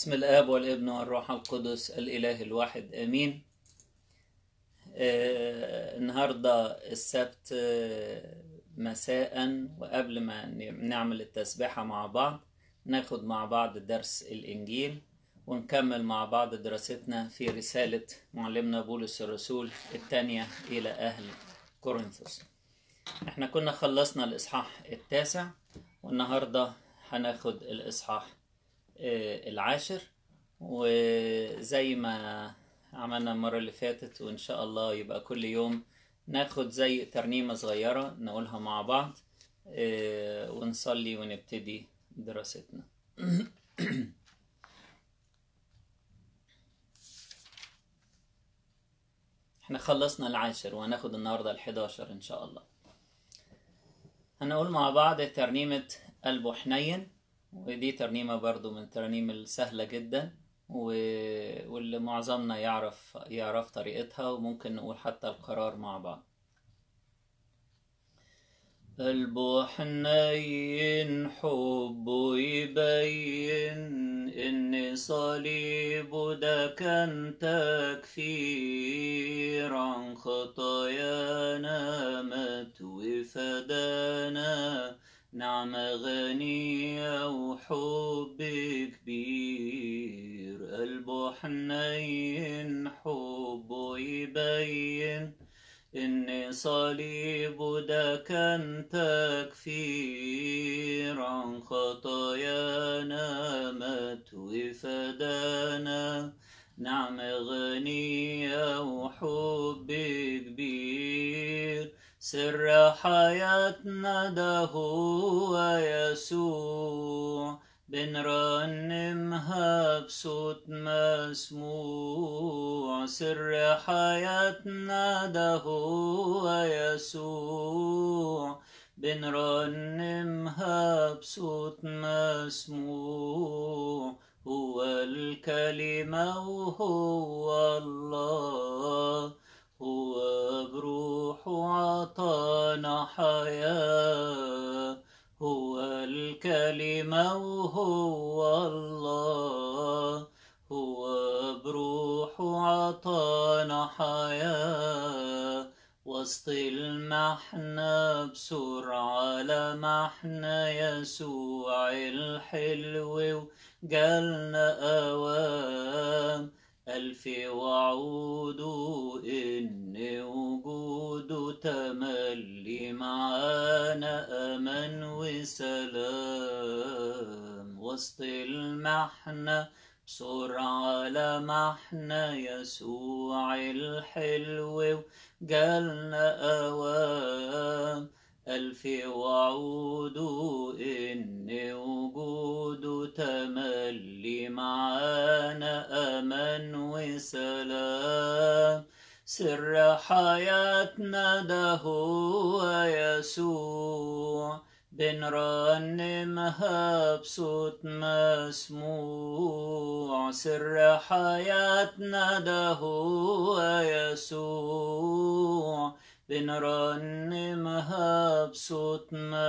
بسم الآب والابن والروح القدس الإله الواحد آمين. النهاردة السبت مساء، وقبل ما نعمل التسبيحة مع بعض ناخد مع بعض درس الإنجيل ونكمل مع بعض دراستنا في رسالة معلمنا بولس الرسول الثانية إلى أهل كورنثوس. احنا كنا خلصنا الإصحاح 9 والنهاردة هناخد الإصحاح 10، وزي ما عملنا المرة اللي فاتت وإن شاء الله يبقى كل يوم ناخد زي ترنيمة صغيرة نقولها مع بعض ونصلي ونبتدي دراستنا. احنا خلصنا 10 وهناخد النهاردة 11 إن شاء الله. هنقول مع بعض ترنيمة قلبه حنين، ودي ترنيمة برضو من الترانيم السهلة جدا واللي معظمنا يعرف طريقتها، وممكن نقول حتى القرار مع بعض. قلبه حنين حبه يبين إن صليبه ده كان تكفير عن خطايانا، مات وفدانا نعمة غنية وحب كبير. قلبه حنين حبه يبين إن صليبه ده كان تكفير عن خطايانا، مات وفدانا نعمة غنية وحب كبير. سر حياتنا ده هو يسوع، بنرنمها بصوت مسموع. سر حياتنا ده هو يسوع، بنرنمها بصوت مسموع. هو الكلمة وهو الله، هو بروحه عطانا حياة. هو الكلمة وهو الله، هو بروحه عطانا حياة. وسط المحنة بسرعة لمحنا يسوع الحلو وجالنا أوام. ألف وعوده إن وجوده تملي معانا أمان وسلام. وسط المحنة بسرعة لمحنا يسوع الحلو وجالنا أوام. ألف وعوده إن وجوده تملي معانا أمان وسلام. سر حياتنا ده هو يسوع، بنرنمها بصوت مسموع. سر حياتنا ده هو يسوع، بنرنمها بصوت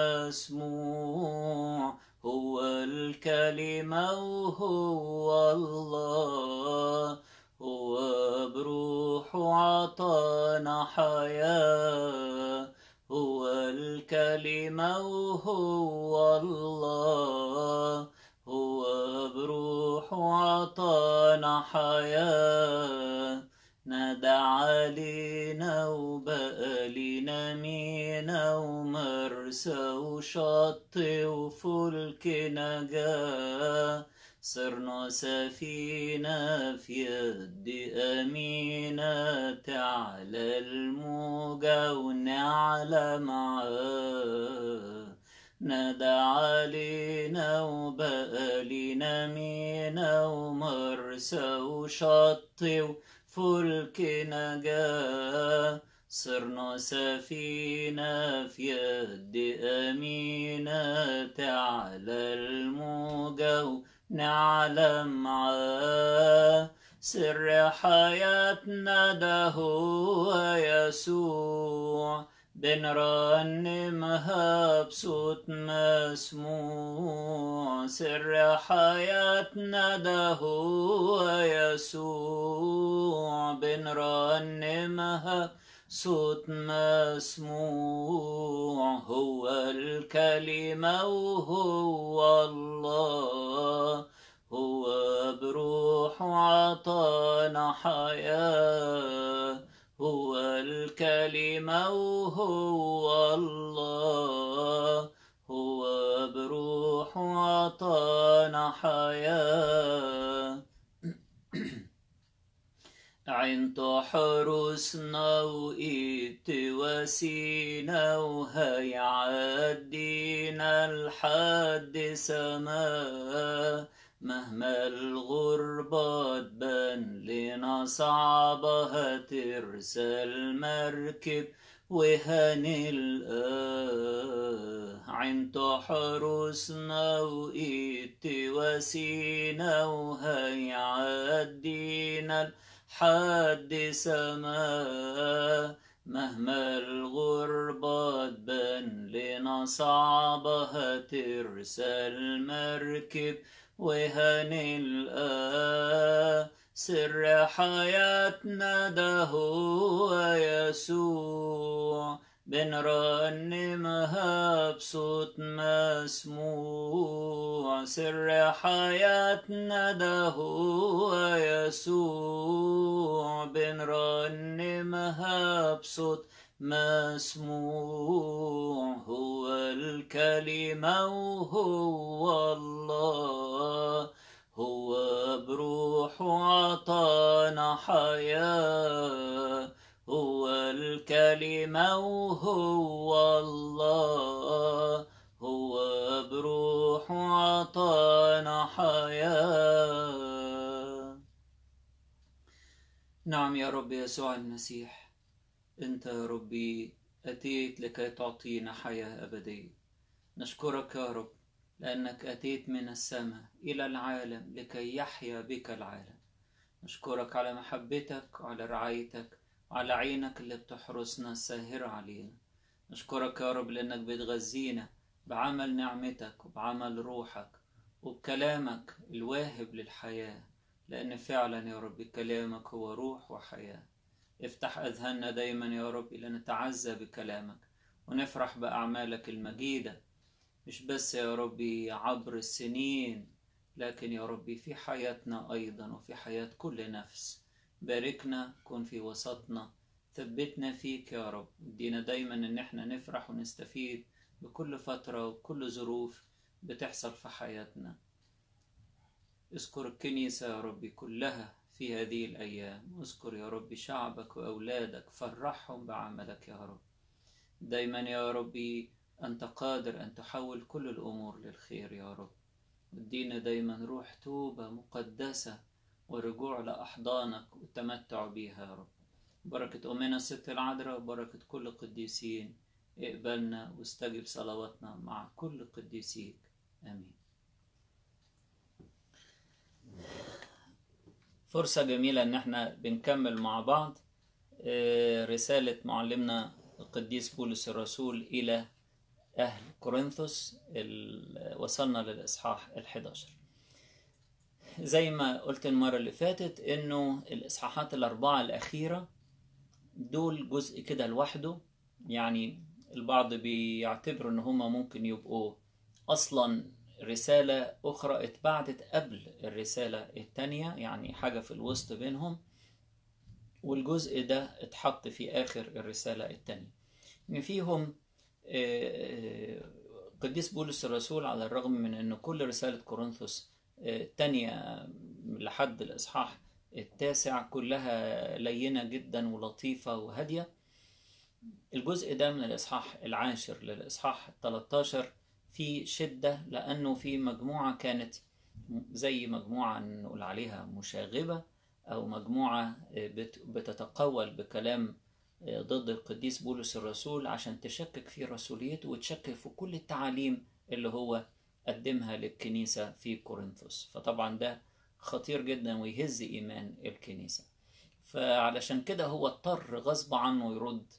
مسموع. هو الكلمة وهو الله، هو بروحه عطانا حياة. هو الكلمة وهو الله، هو بروحه عطانا حياة. نادى علينا وبقى لينا مينا ومرسى وشط وفلك نجاة. صرنا سفينة في يد أمينة، تعلى الموجة ونعلى معاه. نادى علينا وبقى لينا مينا ومرسى وشط وفلك نجاة. صرنا سفينة في يد أمينة، تعلى الموجة نعلم معاه. سر حياتنا ده هو يسوع، بنرنمها بصوت مسموع، سر حياتنا ده هو يسوع. بنرنمها صوت مسموع، هو الكلمة وهو الله، هو بروح عطانا حياة، هو الكلمة وهو الله، هو بروح عطانا حياة. عين تحرسنا وإيد تواسينا، وهيعدينا لحد سما. مهما الغربة تبان لنا صعبة، هترسل مركب وهنلقاه. عين تحرسنا وإيد تواسينا، وهيعدينا حد سما. مهما الغربة تبان لنا صعبة، هترسل مركب وهنلقاه. سر حياتنا ده هو يسوع، بنرنمها بصوت مسموع. سر حياتنا ده هو يسوع، بنرنمها بصوت مسموع. هو الكلمة وهو الله، هو بروح عطانا حياة، هو الكلمة وهو الله، هو بروح عطانا حياة. نعم يا رب يسوع المسيح، أنت يا ربي أتيت لكي تعطينا حياة أبدية. نشكرك يا رب لأنك أتيت من السماء إلى العالم لكي يحيا بك العالم. نشكرك على محبتك وعلى رعايتك وعلى عينك اللي بتحرسنا الساهرة علينا. نشكرك يا رب لأنك بتغذينا بعمل نعمتك وبعمل روحك وبكلامك الواهب للحياة، لأن فعلا يا رب كلامك هو روح وحياة. افتح أذهاننا دايما يا رب لنتعزى بكلامك ونفرح بأعمالك المجيدة، مش بس يا ربي عبر السنين، لكن يا ربي في حياتنا أيضا وفي حياة كل نفس. باركنا، كن في وسطنا، ثبتنا فيك يا رب. ادينا دايما ان احنا نفرح ونستفيد بكل فترة وكل ظروف بتحصل في حياتنا. اذكر الكنيسة يا ربي كلها في هذه الأيام، اذكر يا ربي شعبك وأولادك، فرحهم بعملك يا رب. دايما يا ربي أنت قادر أن تحول كل الأمور للخير يا رب. ادينا دايما روح توبة مقدسة ورجوع لأحضانك والتمتع بيها يا رب. بركة أمنا الست العذراء وبركة كل قديسين، اقبلنا واستجب صلواتنا مع كل قديسيك، آمين. فرصة جميلة ان احنا بنكمل مع بعض رسالة معلمنا القديس بولس الرسول إلى أهل كورنثوس. وصلنا للإصحاح 11. زي ما قلت المرة اللي فاتت إنه الإصحاحات الأربعة الأخيرة دول جزء كده لوحده، يعني البعض بيعتبروا إن هما ممكن يبقوا أصلا رسالة أخرى اتبعتت قبل الرسالة التانية، يعني حاجة في الوسط بينهم، والجزء ده اتحط في آخر الرسالة التانية. إن فيهم قديس بولس الرسول على الرغم من أن كل رسالة كورنثوس التانية لحد الإصحاح 9 كلها لينة جدا ولطيفة وهادية، الجزء ده من الإصحاح 10 للإصحاح 13 في شدة، لأنه في مجموعة كانت زي مجموعة نقول عليها مشاغبة، أو مجموعة بتتقول بكلام ضد القديس بولس الرسول عشان تشكك في رسوليته وتشكك في كل التعاليم اللي هو قدمها للكنيسة في كورنثوس. فطبعا ده خطير جدا ويهز إيمان الكنيسة، فعلشان كده هو اضطر غصب عنه يرد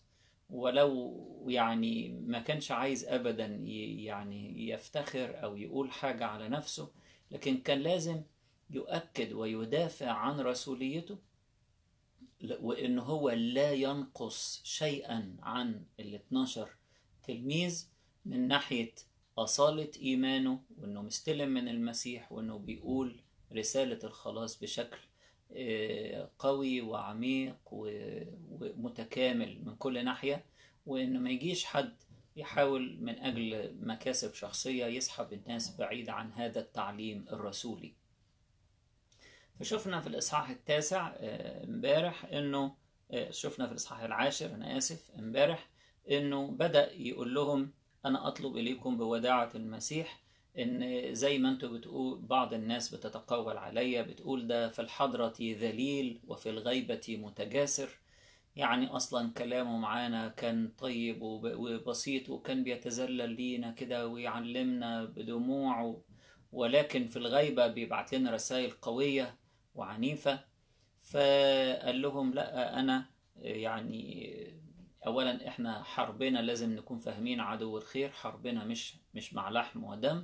ولو يعني ما كانش عايز أبدا يعني يفتخر أو يقول حاجة على نفسه، لكن كان لازم يؤكد ويدافع عن رسوليته، وإن هو لا ينقص شيئا عن ال 12 تلميذ من ناحية أصالة إيمانه، وإنه مستلم من المسيح، وإنه بيقول رسالة الخلاص بشكل قوي وعميق ومتكامل من كل ناحية، وإنه ما يجيش حد يحاول من أجل مكاسب شخصية يسحب الناس بعيد عن هذا التعليم الرسولي. فشفنا في الإصحاح التاسع امبارح إنه شفنا في الإصحاح العاشر، أنا آسف، امبارح، إنه بدأ يقول لهم أنا أطلب إليكم بوداعة المسيح، إن زي ما أنتوا بتقول بعض الناس بتتقول عليا، بتقول ده في الحضرة ذليل وفي الغيبة متجاسر. يعني أصلا كلامه معانا كان طيب وبسيط، وكان بيتذلل لينا كده ويعلمنا بدموع، ولكن في الغيبة بيبعت لنا رسائل قوية وعنيفة. فقال لهم لا، أنا يعني أولا إحنا حربنا لازم نكون فاهمين عدو الخير، حربنا مش مع لحم ودم،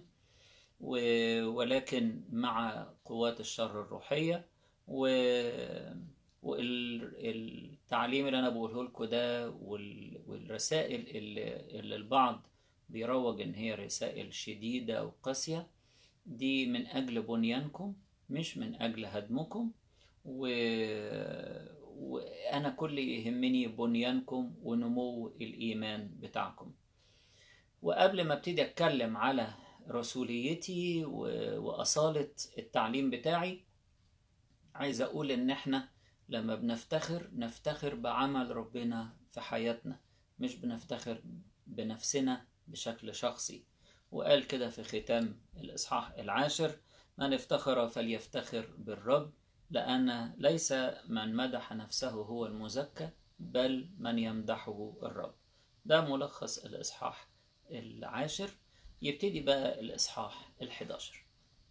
ولكن مع قوات الشر الروحية. والتعليم اللي أنا بقوله لكم ده والرسائل اللي البعض بيروج إن هي رسائل شديدة وقاسية، دي من أجل بنيانكم مش من أجل هدمكم. وأنا كل يهمني بنيانكم ونمو الإيمان بتاعكم. وقبل ما ابتدي أتكلم على رسوليتي وأصالة التعليم بتاعي، عايز أقول إن إحنا لما نفتخر بعمل ربنا في حياتنا، مش بنفتخر بنفسنا بشكل شخصي. وقال كده في ختام الإصحاح العاشر: من افتخر فليفتخر بالرب، لأن ليس من مدح نفسه هو المزكى، بل من يمدحه الرب. ده ملخص الإصحاح العاشر. يبتدي بقى الإصحاح ال11: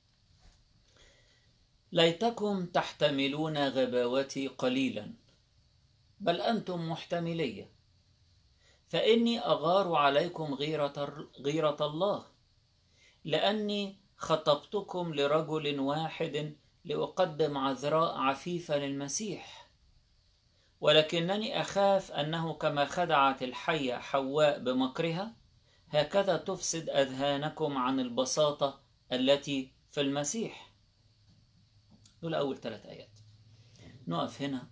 ليتكم تحتملون غباوتي قليلا، بل أنتم محتملية، فإني أغار عليكم غيرة الله، لأني خطبتكم لرجل واحد لأقدم عذراء عفيفة للمسيح، ولكنني أخاف أنه كما خدعت الحية حواء بمكرها، هكذا تفسد أذهانكم عن البساطة التي في المسيح. دول أول 3 آيات. نقف هنا.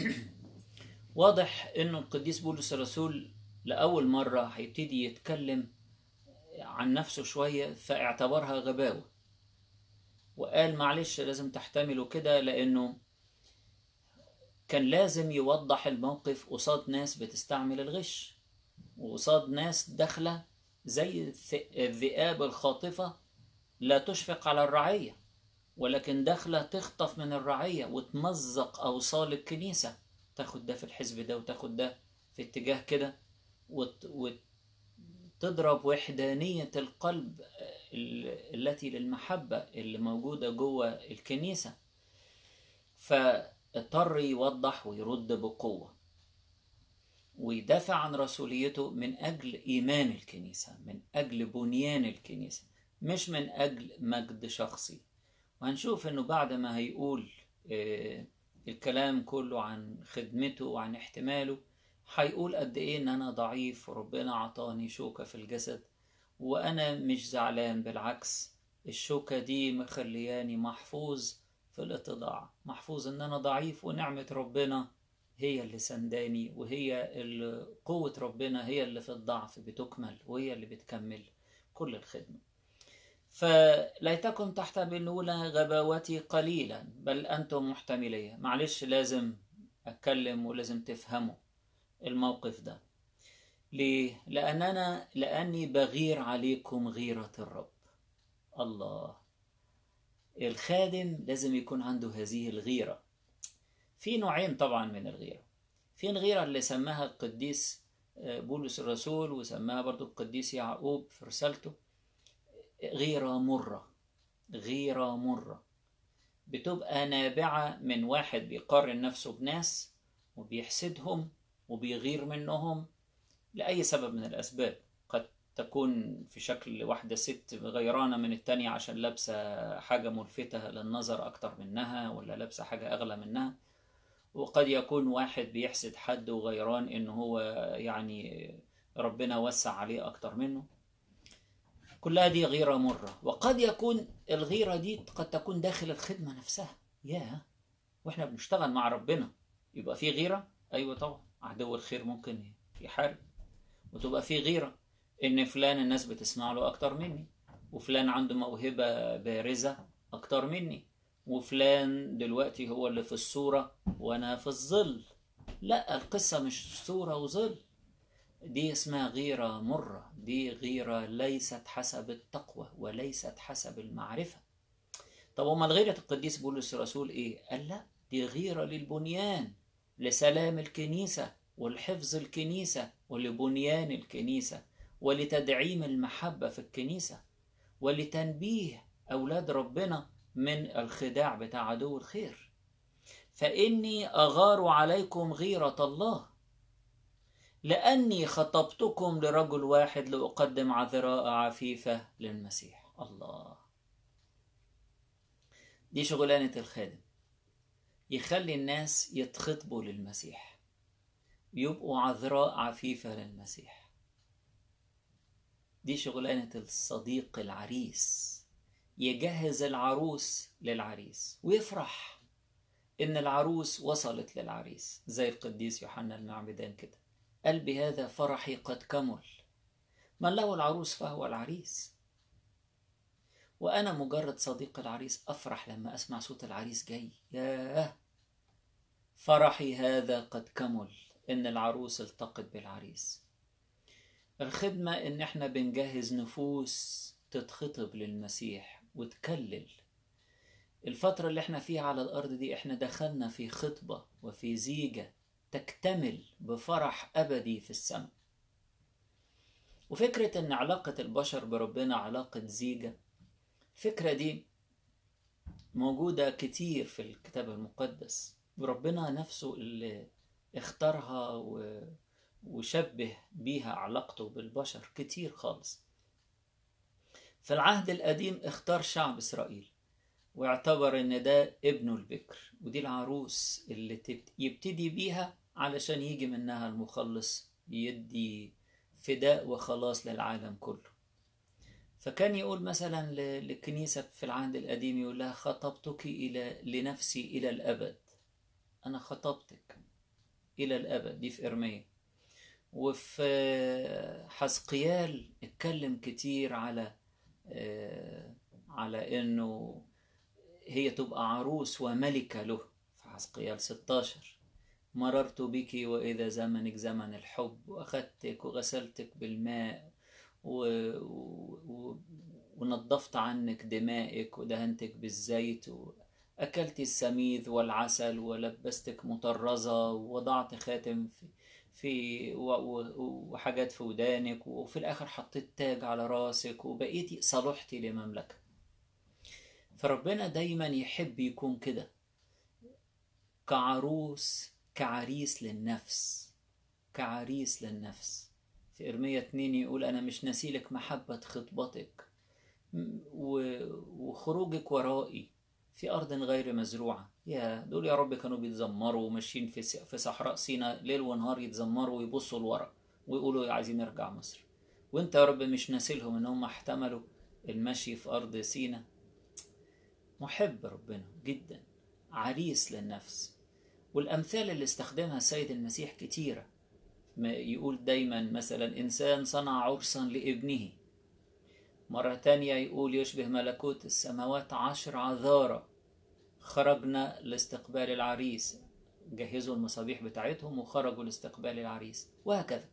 واضح أنه القديس بولس الرسول لأول مرة هيبتدي يتكلم عن نفسه شوية، فاعتبرها غباوة، وقال معلش لازم تحتملوا كده، لأنه كان لازم يوضح الموقف قصاد ناس بتستعمل الغش، وقصاد ناس داخلة زي الذئاب الخاطفة لا تشفق على الرعية، ولكن داخلة تخطف من الرعية وتمزق أوصال الكنيسة، تاخد ده في الحزب ده وتاخد ده في اتجاه كده، وتضرب وحدانية القلب التي للمحبة اللي موجودة جوه الكنيسة. فاضطر يوضح ويرد بقوة ويدافع عن رسوليته من أجل إيمان الكنيسة، من أجل بنيان الكنيسة، مش من أجل مجد شخصي. وهنشوف أنه بعد ما هيقول الكلام كله عن خدمته وعن احتماله، هيقول قد إيه أن أنا ضعيف وربنا عطاني شوكة في الجسد، وأنا مش زعلان، بالعكس الشوكة دي مخلياني محفوظ في الاتضاع، محفوظ أن أنا ضعيف، ونعمة ربنا هي اللي سنداني، وهي قوة ربنا هي اللي في الضعف بتكمل، وهي اللي بتكمل كل الخدمة. فليتكم تحتملون غباوتي قليلا، بل أنتم محتملية. معلش لازم أتكلم ولازم تفهموا الموقف ده. ليه؟ لأني بغير عليكم غيرة الرب. الله، الخادم لازم يكون عنده هذه الغيرة. في نوعين طبعا من الغيرة. في الغيرة اللي سماها القديس بولس الرسول، وسماها برضو القديس يعقوب في رسالته، غيرة مرة. غيرة مرة بتبقى نابعة من واحد بيقارن نفسه بناس وبيحسدهم وبيغير منهم، لأي سبب من الأسباب. قد تكون في شكل واحدة ست غيرانة من التانية عشان لابسة حاجة ملفتة للنظر أكتر منها، ولا لابسة حاجة أغلى منها. وقد يكون واحد بيحسد حد وغيران إن هو يعني ربنا وسع عليه أكتر منه. كلها دي غيرة مرة. وقد يكون الغيرة دي قد تكون داخل الخدمة نفسها. واحنا بنشتغل مع ربنا يبقى في غيرة؟ أيوة طبعا، عدو الخير ممكن يحارب. وتبقى في غيرة إن فلان الناس بتسمع له أكتر مني، وفلان عنده موهبة بارزة أكتر مني، وفلان دلوقتي هو اللي في الصورة وأنا في الظل. لا، القصة مش صورة وظل، دي اسمها غيرة مرة. دي غيرة ليست حسب التقوى وليست حسب المعرفة. طب وما غيرة القديس بولس الرسول ايه؟ قال لا، دي غيرة للبنيان، لسلام الكنيسة والحفظ الكنيسة ولبنيان الكنيسة ولتدعيم المحبة في الكنيسة ولتنبيه أولاد ربنا من الخداع بتاع عدو الخير. فإني أغار عليكم غيرة الله لأني خطبتكم لرجل واحد لأقدم عذراء عفيفة للمسيح. الله، دي شغلانة الخادم، يخلي الناس يتخطبوا للمسيح، يبقوا عذراء عفيفة للمسيح. دي شغلانة الصديق العريس، يجهز العروس للعريس ويفرح إن العروس وصلت للعريس، زي القديس يوحنا المعمدان كده، قال بهذا فرحي قد كمل، من له العروس فهو العريس. وأنا مجرد صديق العريس أفرح لما أسمع صوت العريس جاي. ياه، فرحي هذا قد كمل إن العروس التقت بالعريس. الخدمة إن إحنا بنجهز نفوس تتخطب للمسيح وتكلل. الفترة اللي إحنا فيها على الأرض دي إحنا دخلنا في خطبة وفي زيجة تكتمل بفرح أبدي في السماء. وفكرة إن علاقة البشر بربنا علاقة زيجة، الفكرة دي موجودة كتير في الكتاب المقدس، وربنا نفسه اللي اختارها وشبه بيها علاقته بالبشر كتير خالص. في العهد القديم اختار شعب إسرائيل واعتبر ان ده ابنه البكر، ودي العروس اللي يبتدي بيها علشان يجي منها المخلص يدي فداء وخلاص للعالم كله. فكان يقول مثلا للكنيسة في العهد القديم، يقول لها خطبتك لنفسي إلى الأبد. أنا خطبتك إلى الأبد، دي في إرميا. وفي حزقيال اتكلم كتير على إنه هي تبقى عروس وملكة له. في حزقيال 16 مررت بك وإذا زمنك زمن الحب، وأخذتك وغسلتك بالماء ونظفت عنك دمائك ودهنتك بالزيت، وأكلت السميذ والعسل ولبستك مطرزة ووضعت خاتم وحاجات في ودانك، وفي الآخر حطيت تاج على راسك وبقيتي صلحتي لمملكة. فربنا دايما يحب يكون كده، كعروس، كعريس للنفس، كعريس للنفس. في إرميا 2 يقول أنا مش نسيلك محبة خطبتك وخروجك ورائي في أرض غير مزروعة. يا دول يا رب كانوا بيتذمروا وماشيين في صحراء سيناء ليل ونهار يتذمروا ويبصوا لورا ويقولوا عايزين نرجع مصر، وانت يا رب مش ناسلهم ان هم احتملوا المشي في أرض سيناء. محب ربنا جدا، عريس للنفس. والأمثال اللي استخدمها السيد المسيح كتيرة. يقول دايما مثلا إنسان صنع عرسا لابنه. مرة تانية يقول يشبه ملكوت السماوات 10 عذارى خرجنا لاستقبال العريس، جهزوا المصابيح بتاعتهم وخرجوا لاستقبال العريس، وهكذا.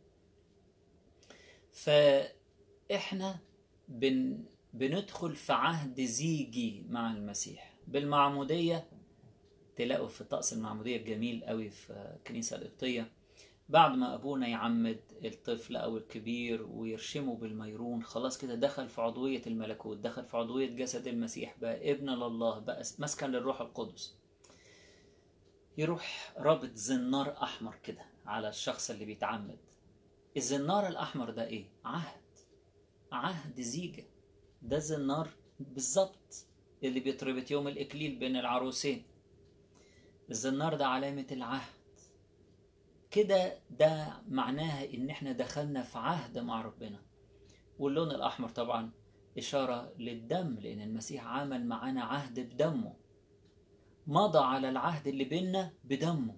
فإحنا بندخل في عهد زيجي مع المسيح بالمعمودية. تلاقوا في طقس المعمودية الجميل قوي في الكنيسة القبطية، بعد ما أبونا يعمد الطفل أو الكبير ويرشمه بالميرون، خلاص كده دخل في عضوية الملكوت، دخل في عضوية جسد المسيح، بقى ابن لله، بقى مسكن للروح القدس. يروح رابط زنار أحمر كده على الشخص اللي بيتعمد، الزنار الأحمر ده إيه؟ عهد زيجة. ده الزنار بالظبط اللي بيتربط يوم الإكليل بين العروسين. الزنار ده علامة العهد كده، ده معناها إن إحنا دخلنا في عهد مع ربنا. واللون الأحمر طبعا إشارة للدم، لأن المسيح عمل معانا عهد بدمه، مضى على العهد اللي بيننا بدمه،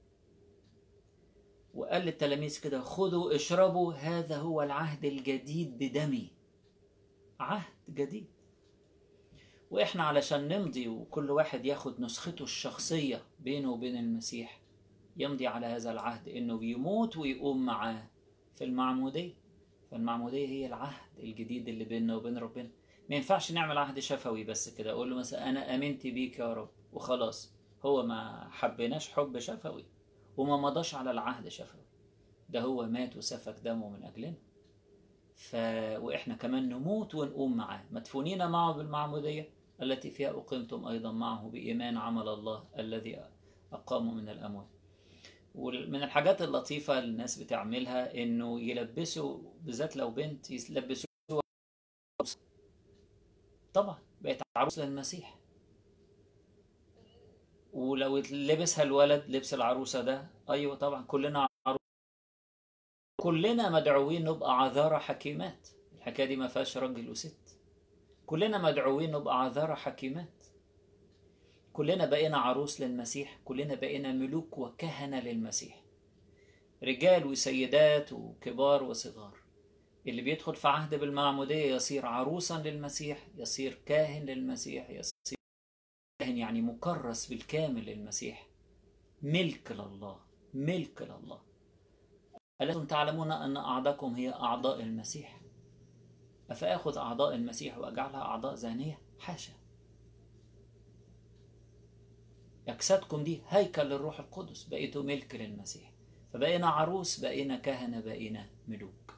وقال للتلاميذ كده: خذوا اشربوا، هذا هو العهد الجديد بدمي. عهد جديد. وإحنا علشان نمضي وكل واحد ياخد نسخته الشخصية بينه وبين المسيح، يمضي على هذا العهد إنه بيموت ويقوم معاه في المعمودية. فالمعمودية هي العهد الجديد اللي بيننا وبين ربنا. ما ينفعش نعمل عهد شفوي بس كده، أقول له مثلا أنا آمنت بيك يا رب وخلاص، هو ما حبناش حب شفوي وما مضاش على العهد شفوي، ده هو مات وسفك دمه من أجلنا. وإحنا كمان نموت ونقوم معاه، مدفونين معه بالمعمودية التي فيها أقمتم أيضا معه بإيمان عمل الله الذي أقامه من الأموات. ومن الحاجات اللطيفة اللي الناس بتعملها إنه يلبسوا، بالذات لو بنت، يلبسوا عروسة. طبعا بقت عروس للمسيح. ولو لبسها الولد لبس العروسة ده، أيوة طبعا كلنا عروس. كلنا مدعوين نبقى عذارى حكيمات. الحكاية دي ما فيهاش راجل وست، كلنا مدعوين نبقى عذارى حكيمات. كلنا بقينا عروس للمسيح، كلنا بقينا ملوك وكهنة للمسيح، رجال وسيدات وكبار وصغار. اللي بيدخل في عهد بالمعمودية يصير عروسا للمسيح، يصير كاهن للمسيح، يصير كاهن يعني مكرس بالكامل للمسيح، ملك لله، ملك لله. ألستم تعلمون أن أعضاءكم هي أعضاء المسيح؟ أفأخذ أعضاء المسيح وأجعلها أعضاء زانية؟ حاشا. أجسادكم دي هيكل للروح القدس، بقيتوا ملك للمسيح. فبقينا عروس، بقينا كهنة، بقينا ملوك.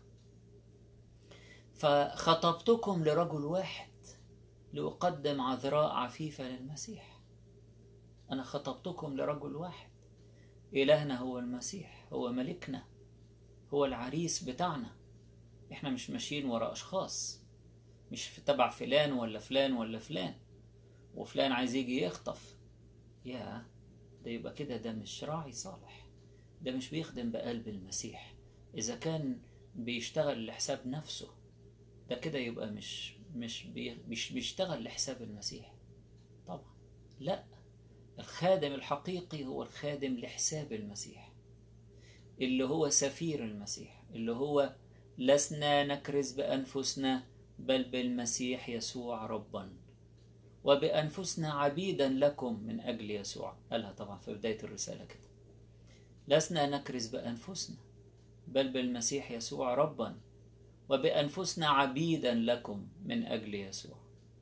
فخطبتكم لرجل واحد لأقدم عذراء عفيفة للمسيح. أنا خطبتكم لرجل واحد. إلهنا هو المسيح، هو ملكنا، هو العريس بتاعنا. إحنا مش ماشيين وراء أشخاص، مش في تبع فلان ولا فلان ولا فلان، وفلان عايز يجي يخطف. ده يبقى كده ده مش راعي صالح، ده مش بيخدم بقلب المسيح. إذا كان بيشتغل لحساب نفسه، ده كده يبقى مش بيشتغل لحساب المسيح طبعا. لا، الخادم الحقيقي هو الخادم لحساب المسيح، اللي هو سفير المسيح، اللي هو لسنا نكرز بأنفسنا بل بالمسيح يسوع ربا، وبأنفسنا عبيدا لكم من أجل يسوع. قالها طبعا في بداية الرسالة كده، لسنا نكرز بأنفسنا بل بالمسيح يسوع ربا، وبأنفسنا عبيدا لكم من أجل يسوع.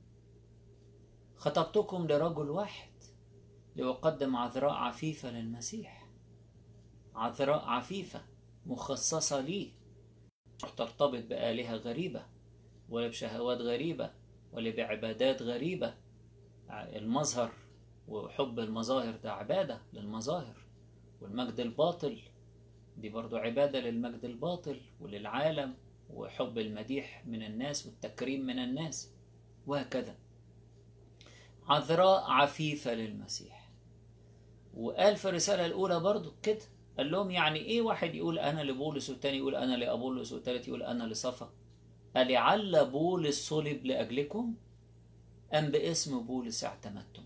خطبتكم لرجل واحد لأقدم عذراء عفيفة للمسيح. عذراء عفيفة مخصصة لي، مش ترتبط بآلهة غريبة ولا بشهوات غريبة ولا بعبادات غريبة. المظهر وحب المظاهر ده عبادة للمظاهر، والمجد الباطل دي برضو عبادة للمجد الباطل وللعالم، وحب المديح من الناس والتكريم من الناس، وهكذا. عذراء عفيفة للمسيح. وقال في الرسالة الأولى برضو كده، قال لهم يعني إيه واحد يقول أنا لبولس والتاني يقول أنا لأبولس والتالت يقول أنا لصفا؟ ألعل بولس صلب لأجلكم أم باسم بولس اعتمدتم؟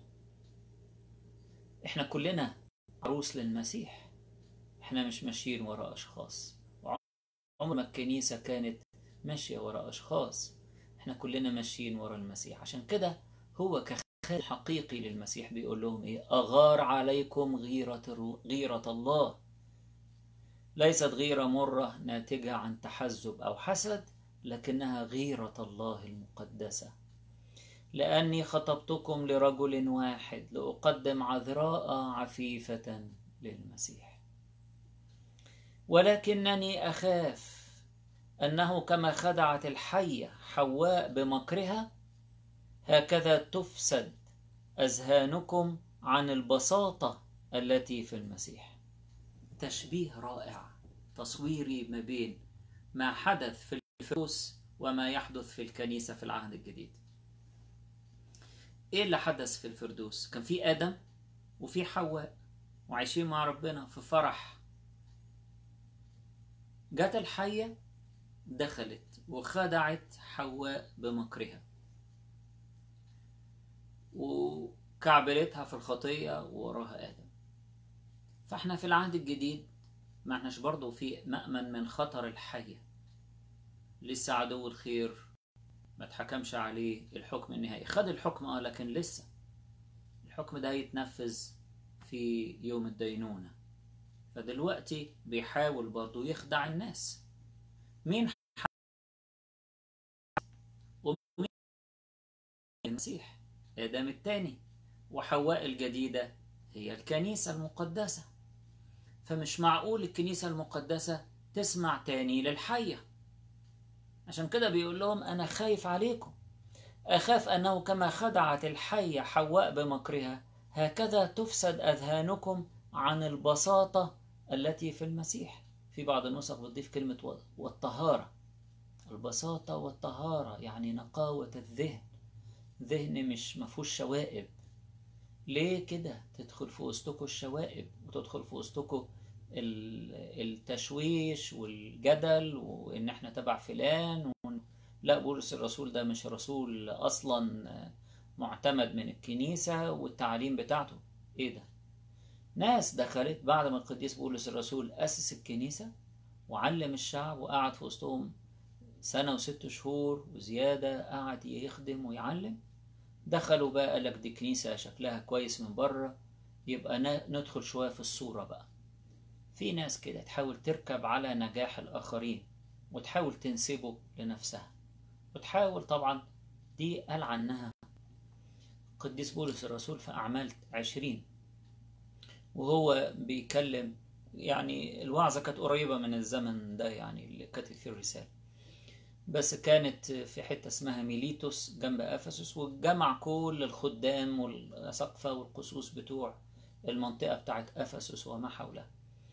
إحنا كلنا عروس للمسيح، إحنا مش ماشيين وراء أشخاص. عمر ما الكنيسة كانت ماشية وراء أشخاص، إحنا كلنا ماشيين وراء المسيح. عشان كده هو كخادم حقيقي للمسيح بيقول لهم إيه؟ أغار عليكم غيرة الله، ليست غيرة مرة ناتجة عن تحزب أو حسد، لكنها غيرة الله المقدسة، لأني خطبتكم لرجل واحد لأقدم عذراء عفيفة للمسيح. ولكنني أخاف أنه كما خدعت الحية حواء بمكرها، هكذا تفسد أذهانكم عن البساطة التي في المسيح. تشبيه رائع تصويري ما بين ما حدث في الفردوس وما يحدث في الكنيسة في العهد الجديد. ايه اللي حدث في الفردوس؟ كان في آدم وفي حواء وعايشين مع ربنا في فرح. جت الحية دخلت وخدعت حواء بمكرها وكعبلتها في الخطية ووراها آدم. فاحنا في العهد الجديد ما احناش برضو في مأمن من خطر الحية. لسه عدو الخير ما اتحكمش عليه الحكم النهائي، خد الحكم لكن لسه الحكم ده يتنفذ في يوم الدينونة. فدلوقتي بيحاول برضو يخدع الناس. مين ومين؟ المسيح آدم الثاني، وحواء الجديدة هي الكنيسة المقدسة. فمش معقول الكنيسة المقدسة تسمع تاني للحية. عشان كده بيقول لهم أنا خايف عليكم، أخاف أنه كما خدعت الحية حواء بمكرها هكذا تفسد أذهانكم عن البساطة التي في المسيح. في بعض النسخ بتضيف كلمة والطهارة. البساطة والطهارة يعني نقاوة الذهن، ذهن مش مفهوش شوائب. ليه كده تدخل في وسطكم الشوائب وتدخل في وسطكم التشويش والجدل وإن احنا تبع فلان لا، بولس الرسول ده مش رسول أصلا معتمد من الكنيسة والتعليم بتاعته. إيه ده؟ ناس دخلت بعد ما القديس بولس الرسول أسس الكنيسة وعلم الشعب وقعد في وسطهم 1 و6 شهور وزيادة، قعد يخدم ويعلم. دخلوا بقى قالك دي كنيسة شكلها كويس من بره، يبقى ندخل شوية في الصورة بقى. في ناس كده تحاول تركب على نجاح الآخرين وتحاول تنسبه لنفسها وتحاول. طبعا دي قال عنها قديس بولس الرسول في أعمال 20 وهو بيكلم. يعني الوعظة كانت قريبة من الزمن ده يعني اللي كاتب فيه الرسالة، بس كانت في حتة اسمها ميليتوس جنب أفسس، وجمع كل الخدام والأساقفة والقسوس بتوع المنطقة بتاعت أفسس وما حولها،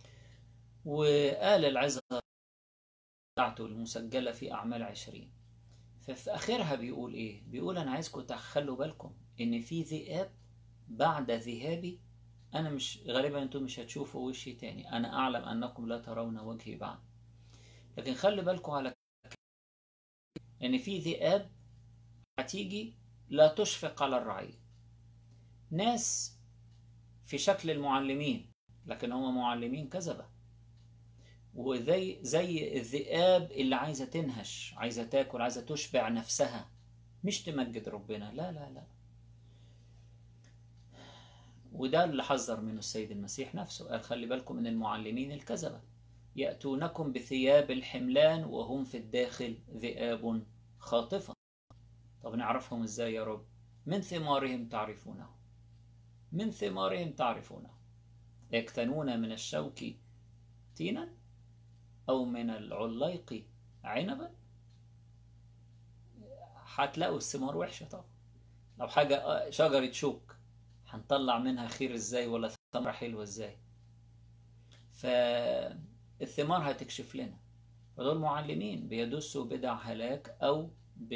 وقال العظة بتاعته المسجلة في أعمال 20. ففي آخرها بيقول إيه؟ بيقول أنا عايزكم تخلوا بالكم إن في ذئاب بعد ذهابي. أنا مش غالبا أنتم مش هتشوفوا وشي تاني، أنا أعلم أنكم لا ترون وجهي بعد، لكن خلي بالكم على إن في ذئاب هتيجي لا تشفق على الرعية. ناس في شكل المعلمين لكن هم معلمين كذبة، زي الذئاب اللي عايزة تنهش، عايزة تاكل، عايزة تشبع نفسها، مش تمجد ربنا. لا لا لا. وده اللي حذر منه السيد المسيح نفسه، قال خلي بالكم من المعلمين الكذبة يأتونكم بثياب الحملان وهم في الداخل ذئاب خاطفة. طب نعرفهم ازاي يا رب؟ من ثمارهم تعرفونه، من ثمارهم تعرفونه. يكتنون من الشوك تينا أو من العليق عنبا. هتلاقوا الثمار وحشة طبعا. لو حاجة شجرة شوك هنطلع منها خير ازاي ولا ثمرة حلوة ازاي؟ فالثمار هتكشف لنا. فدول معلمين بيدسوا بدع هلاك أو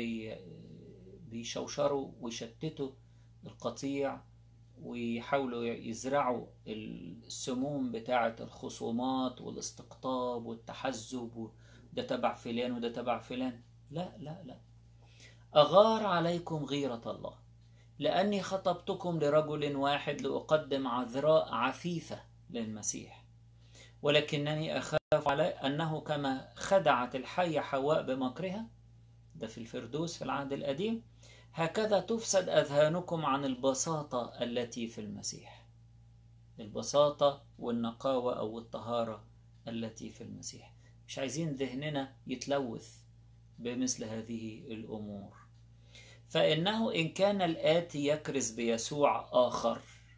بيشوشروا ويشتتوا القطيع ويحاولوا يزرعوا السموم بتاعة الخصومات والاستقطاب والتحزب، وده تبع فلان وده تبع فلان. لا لا لا. أغار عليكم غيرة الله لأني خطبتكم لرجل واحد لأقدم عذراء عفيفة للمسيح، ولكنني أخاف على أنه كما خدعت الحية حواء بمكرها، ده في الفردوس في العهد القديم، هكذا تفسد أذهانكم عن البساطة التي في المسيح. البساطة والنقاوة أو الطهارة التي في المسيح. مش عايزين ذهننا يتلوث بمثل هذه الأمور. فإنه إن كان الآتي يكرز بيسوع آخر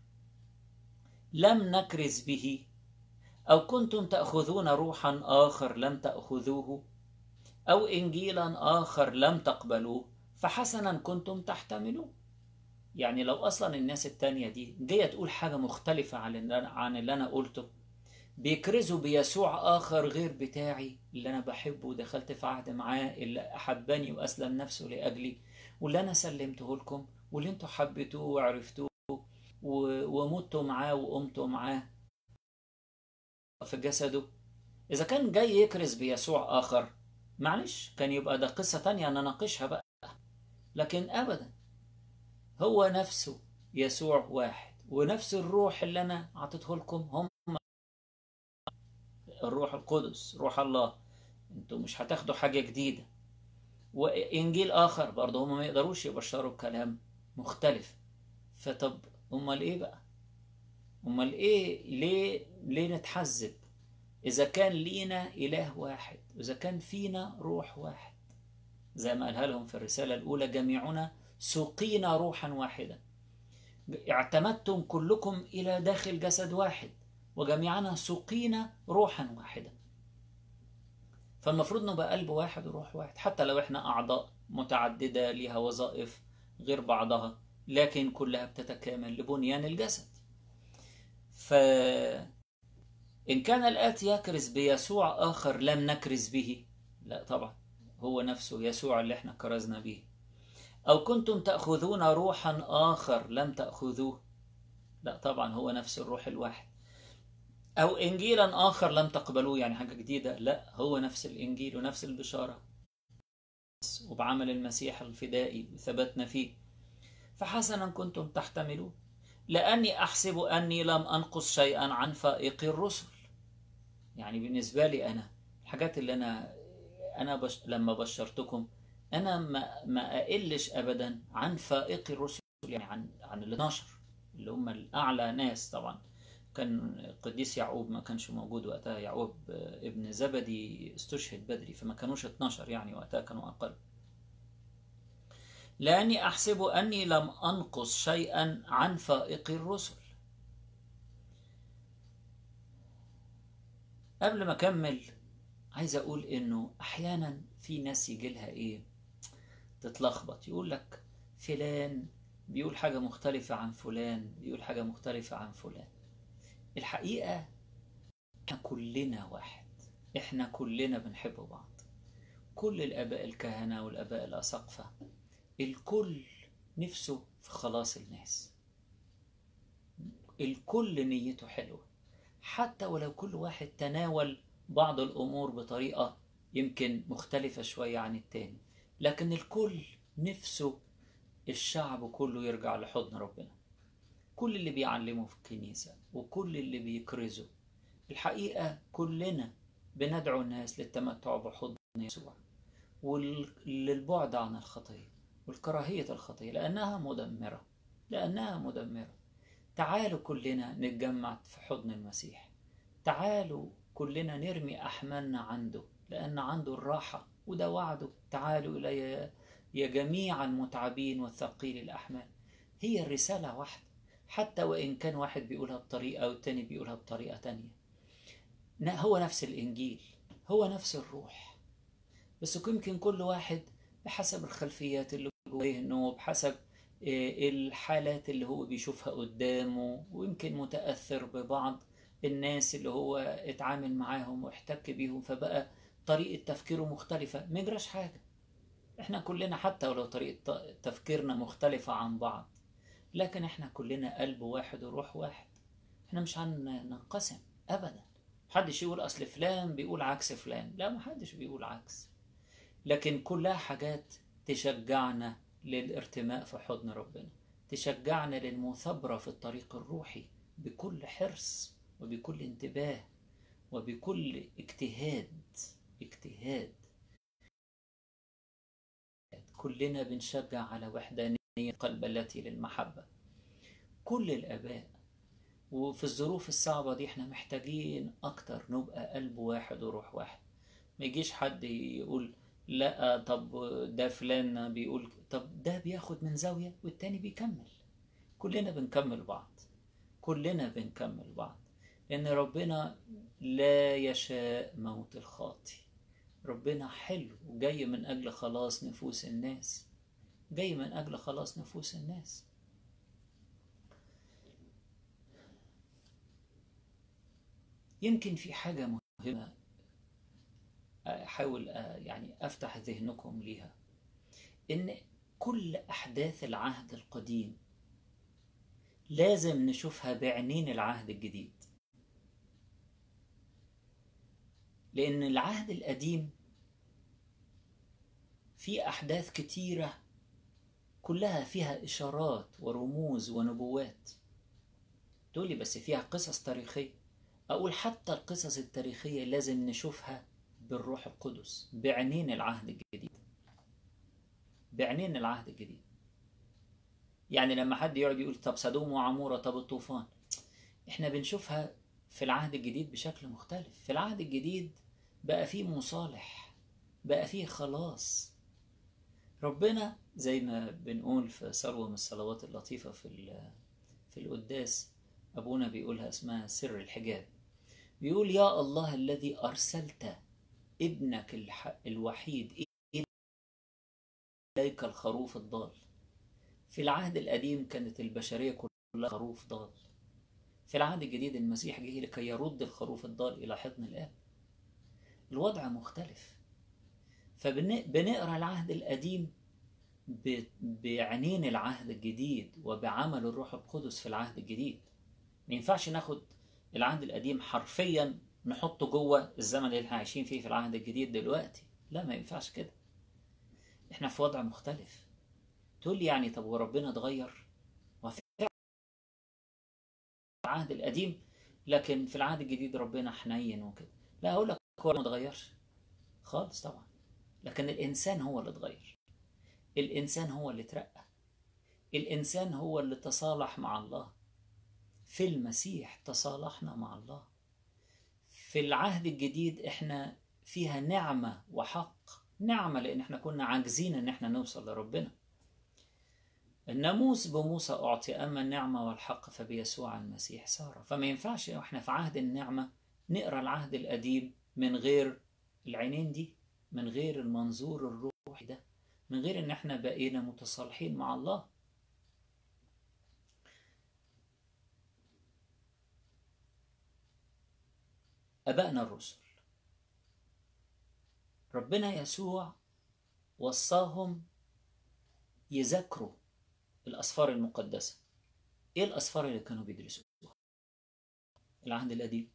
لم نكرز به، أو كنتم تأخذون روحا آخر لم تأخذوه، أو إنجيلا آخر لم تقبلوه، فحسنا كنتم تحتملون. يعني لو أصلا الناس التانية دي جاية تقول حاجة مختلفة عن اللي أنا قلته، بيكرزوا بيسوع آخر غير بتاعي اللي أنا بحبه ودخلت في عهد معاه، اللي أحبني وأسلم نفسه لأجلي، واللي أنا سلمته لكم، واللي انتوا حبيتوه وعرفتوه ومتوا معاه وقمتوا معاه في جسده. إذا كان جاي يكرز بيسوع آخر، معلش كان يبقى ده قصة تانية نناقشها بقى، لكن أبدا، هو نفسه يسوع واحد، ونفس الروح اللي أنا عطيته لكم هم الروح القدس، روح الله. انتوا مش هتاخدوا حاجة جديدة. وإنجيل آخر برضه هم ما يقدروش يبشروا بكلام مختلف. فطب امال ايه بقى؟ امال ايه؟ ليه نتحزب اذا كان لينا اله واحد، واذا كان فينا روح واحد؟ زي ما قالها لهم في الرسالة الاولى: جميعنا سقينا روحا واحدا، اعتمدتم كلكم الى داخل جسد واحد، وجميعنا سقينا روحا واحدا. فالمفروض نبقى قلب واحد وروح واحد، حتى لو احنا اعضاء متعددة ليها وظائف غير بعضها، لكن كلها بتتكامل لبنيان الجسد. فإن كان الآتي يكرز بيسوع آخر لم نكرز به، لا طبعا، هو نفسه يسوع اللي احنا كرزنا به. أو كنتم تأخذون روحا آخر لم تأخذوه، لا طبعا، هو نفس الروح الواحد. أو إنجيلا آخر لم تقبلوه، يعني حاجة جديدة، لا، هو نفس الإنجيل ونفس البشارة، وبعمل المسيح الفدائي وثبتنا فيه. فحسنا كنتم تحتملون، لأني أحسب أني لم أنقص شيئا عن فائق الرسل. يعني بالنسبة لي أنا، الحاجات اللي أنا لما بشرتكم، أنا ما أقلش أبدا عن فائق الرسل، يعني عن ال 12 اللي هم الأعلى ناس. طبعا كان قديس يعقوب ما كانش موجود وقتها، يعقوب ابن زبدي استشهد بدري، فما كانوش 12 يعني، وقتها كانوا أقل. لأني أحسب أني لم أنقص شيئا عن فائق الرسل. قبل ما أكمل، عايز أقول إنه أحيانا في ناس يجي لها إيه، تتلخبط، يقول لك فلان بيقول حاجة مختلفة عن فلان، بيقول حاجة مختلفة عن فلان. الحقيقة احنا كلنا واحد، احنا كلنا بنحب بعض، كل الآباء الكهنة والآباء الأساقفة، الكل نفسه في خلاص الناس، الكل نيته حلوة، حتى ولو كل واحد تناول بعض الأمور بطريقة يمكن مختلفة شوية عن التاني، لكن الكل نفسه الشعب كله يرجع لحضن ربنا. كل اللي بيعلمه في الكنيسة وكل اللي بيكرزه، الحقيقة كلنا بندعو الناس للتمتع بحضن يسوع، وللبعد عن الخطية والكراهية الخطية، لأنها مدمرة. تعالوا كلنا نتجمع في حضن المسيح، تعالوا كلنا نرمي أحمالنا عنده، لأن عنده الراحة، وده وعده: تعالوا إلي يا جميع المتعبين والثقيل الأحمال. هي الرسالة واحدة، حتى وإن كان واحد بيقولها بطريقة والتاني بيقولها بطريقة تانية، هو نفس الإنجيل، هو نفس الروح، بس يمكن كل واحد بحسب الخلفيات اللي جوه ذهنه، بحسب الحالات اللي هو بيشوفها قدامه، ويمكن متأثر ببعض الناس اللي هو اتعامل معاهم واحتك بيهم، فبقى طريقة تفكيره مختلفة. ما يجراش حاجة، احنا كلنا حتى ولو طريقة تفكيرنا مختلفة عن بعض، لكن احنا كلنا قلب واحد وروح واحد. احنا مش هننقسم ابدا. محدش يقول اصل فلان بيقول عكس فلان، لا، محدش بيقول عكس، لكن كلها حاجات تشجعنا للارتماء في حضن ربنا، تشجعنا للمثابرة في الطريق الروحي بكل حرص وبكل انتباه وبكل اجتهاد. كلنا بنشجع على وحدانية القلب التي للمحبة، كل الآباء. وفي الظروف الصعبة دي احنا محتاجين أكتر نبقى قلب واحد وروح واحد. ما يجيش حد يقول لا، طب ده فلان بيقول، طب ده بياخد من زاوية والتاني بيكمل. كلنا بنكمل بعض، كلنا بنكمل بعض، لأن ربنا لا يشاء موت الخاطي. ربنا حلو وجاي من أجل خلاص نفوس الناس، جاي من أجل خلاص نفوس الناس. يمكن في حاجة مهمة أحاول يعني أفتح ذهنكم ليها، إن كل أحداث العهد القديم لازم نشوفها بعينين العهد الجديد، لأن العهد القديم فيه أحداث كتيرة كلها فيها إشارات ورموز ونبوات. تقولي بس فيها قصص تاريخية. أقول حتى القصص التاريخية لازم نشوفها بالروح القدس، بعينين العهد الجديد، بعينين العهد الجديد. يعني لما حد يقعد يقول طب سدوم وعمورة، طب الطوفان، احنا بنشوفها في العهد الجديد بشكل مختلف. في العهد الجديد بقى فيه مصالح، بقى فيه خلاص. ربنا زي ما بنقول في صلوة من الصلوات اللطيفة في القداس، أبونا بيقولها اسمها سر الحجاب. بيقول يا الله الذي أرسلت ابنك الوحيد إليك الخروف الضال. في العهد القديم كانت البشرية كلها خروف ضال. في العهد الجديد المسيح جه لكي يرد الخروف الضال إلى حضن الآب. الوضع مختلف. فبنقرأ العهد القديم بعينين العهد الجديد وبعمل الروح القدس في العهد الجديد. ما ينفعش ناخد العهد القديم حرفيا نحطه جوه الزمن اللي احنا عايشين فيه في العهد الجديد دلوقتي. لا، ما ينفعش كده. احنا في وضع مختلف. تقول لي يعني طب وربنا اتغير؟ وفي العهد القديم لكن في العهد الجديد ربنا حنين وكده. لا، اقول لك هو ما اتغيرش خالص طبعا، لكن الانسان هو اللي اتغير. الانسان هو اللي اترقى. الانسان هو اللي تصالح مع الله. في المسيح تصالحنا مع الله. في العهد الجديد احنا فيها نعمة وحق. نعمة لان احنا كنا عاجزين ان احنا نوصل لربنا. الناموس بموسى أعطي، أما النعمة والحق فبيسوع المسيح صار. فما ينفعش احنا في عهد النعمة نقرأ العهد القديم من غير العينين دي، من غير المنظور الروحي ده، من غير ان احنا بقينا متصالحين مع الله. أبائنا الرسل ربنا يسوع وصاهم يذاكروا الأسفار المقدسة. إيه الأسفار اللي كانوا بيدرسوها؟ العهد القديم،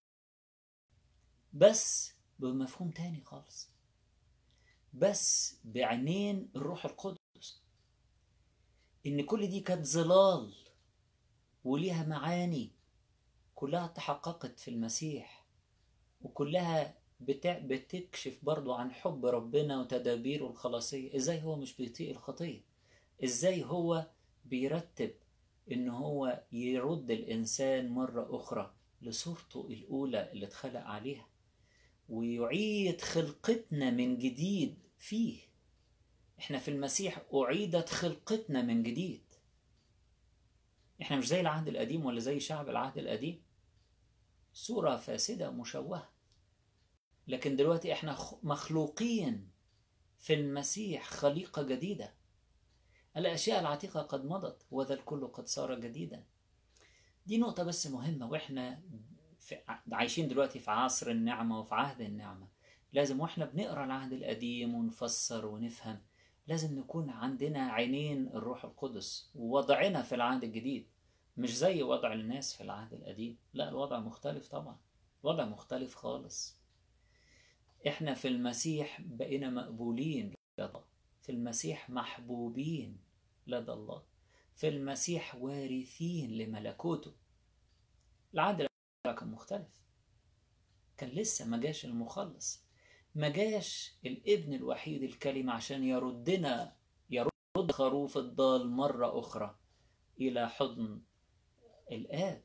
بس بمفهوم تاني خالص، بس بعينين الروح القدس. إن كل دي كانت ظلال وليها معاني كلها تحققت في المسيح، وكلها بتكشف برضو عن حب ربنا وتدابيره الخلاصية. إزاي هو مش بيطيق الخطية، إزاي هو بيرتب إن هو يرد الإنسان مرة أخرى لصورته الأولى اللي اتخلق عليها، ويعيد خلقتنا من جديد فيه. إحنا في المسيح أعيدت خلقتنا من جديد. إحنا مش زي العهد القديم ولا زي شعب العهد القديم، صورة فاسدة مشوهة. لكن دلوقتي إحنا مخلوقين في المسيح خليقة جديدة. الأشياء العتيقة قد مضت وذا الكل قد صار جديدا. دي نقطة بس مهمة، وإحنا عايشين دلوقتي في عصر النعمة وفي عهد النعمة. لازم وإحنا بنقرأ العهد القديم ونفسر ونفهم، لازم نكون عندنا عينين الروح القدس. ووضعنا في العهد الجديد مش زي وضع الناس في العهد القديم. لا، الوضع مختلف طبعا، وضع مختلف خالص. إحنا في المسيح بقينا مقبولين لدى الله، في المسيح محبوبين لدى الله، في المسيح وارثين لملكوته. العهد كان مختلف، كان لسه ما جاش المخلص، ما جاش الابن الوحيد الكلمة عشان يرد خروف الضال مرة أخرى إلى حضن الآب.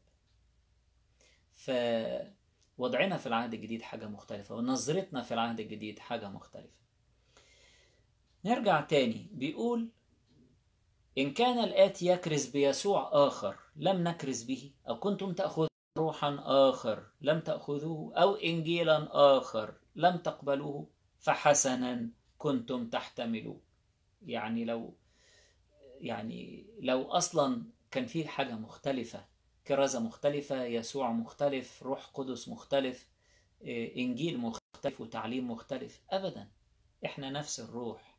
فوضعنا في العهد الجديد حاجة مختلفة، ونظرتنا في العهد الجديد حاجة مختلفة. نرجع تاني، بيقول إن كان الآتي يكرز بيسوع آخر لم نكرز به، أو كنتم تأخذون روحا آخر لم تأخذوه، أو إنجيلا آخر لم تقبلوه، فحسنا كنتم تحتملوه. يعني لو أصلا كان في حاجة مختلفة كرازة مختلفة، يسوع مختلف، روح قدس مختلف، إنجيل مختلف وتعليم مختلف. أبدا، إحنا نفس الروح.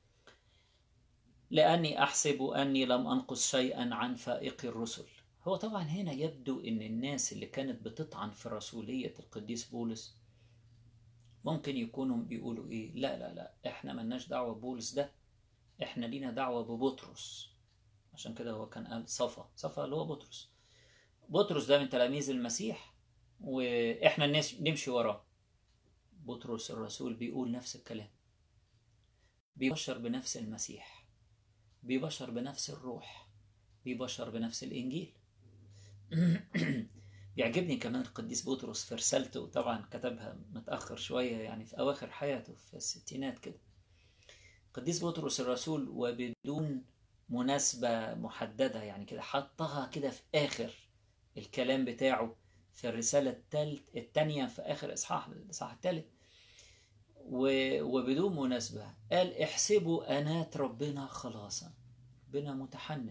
لأني أحسب أني لم أنقص شيئا عن فائق الرسل. هو طبعا هنا يبدو أن الناس اللي كانت بتطعن في رسولية القديس بولس ممكن يكونوا بيقولوا إيه، لا لا لا، إحنا ملناش دعوة ببولس ده، إحنا لينا دعوة ببطرس. عشان كده هو كان قال صفا اللي هو بطرس. بطرس ده من تلاميذ المسيح وإحنا نمشي وراه. بطرس الرسول بيقول نفس الكلام، بيبشر بنفس المسيح، بيبشر بنفس الروح، بيبشر بنفس الإنجيل. بيعجبني كمان القديس بطرس في رسالته، طبعا كتبها متأخر شوية يعني في أواخر حياته في الستينات كده. القديس بطرس الرسول وبدون مناسبة محددة يعني كده حطها كده في آخر الكلام بتاعه في الرسالة الثانية في آخر الإصحاح الثالث، وبدون مناسبة قال احسبوا أنات ربنا خلاصا، ربنا متحنن،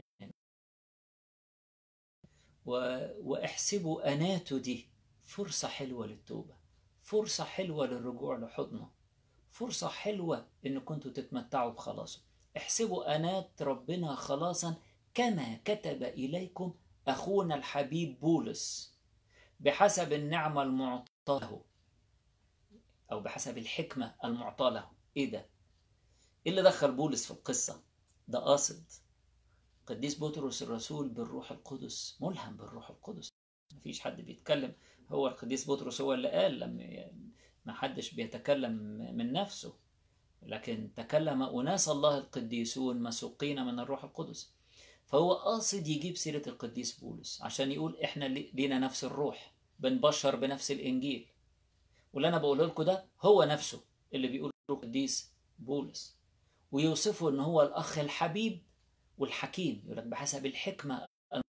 واحسبوا أناته دي فرصة حلوة للتوبة، فرصة حلوة للرجوع لحضنه، فرصة حلوة إن كنتوا تتمتعوا بخلاصه. احسبوا أنات ربنا خلاصا كما كتب إليكم أخونا الحبيب بولس بحسب النعمة المعطاة له، أو بحسب الحكمة المعطاة له. إيه ده؟ إيه اللي دخل بولس في القصة؟ ده قاصد. قديس بطرس الرسول بالروح القدس، ملهم بالروح القدس، مفيش حد بيتكلم، هو القديس بطرس هو اللي قال، لما ما حدش بيتكلم من نفسه، لكن تكلم أناس الله القديسون مسوقين من الروح القدس. فهو قاصد يجيب سيرة القديس بولس عشان يقول إحنا لينا نفس الروح، بنبشر بنفس الإنجيل. واللي أنا بقوله لكم ده هو نفسه اللي بيقوله القديس بولس، ويوصفه إن هو الأخ الحبيب والحكيم. يقول لك بحسب الحكمة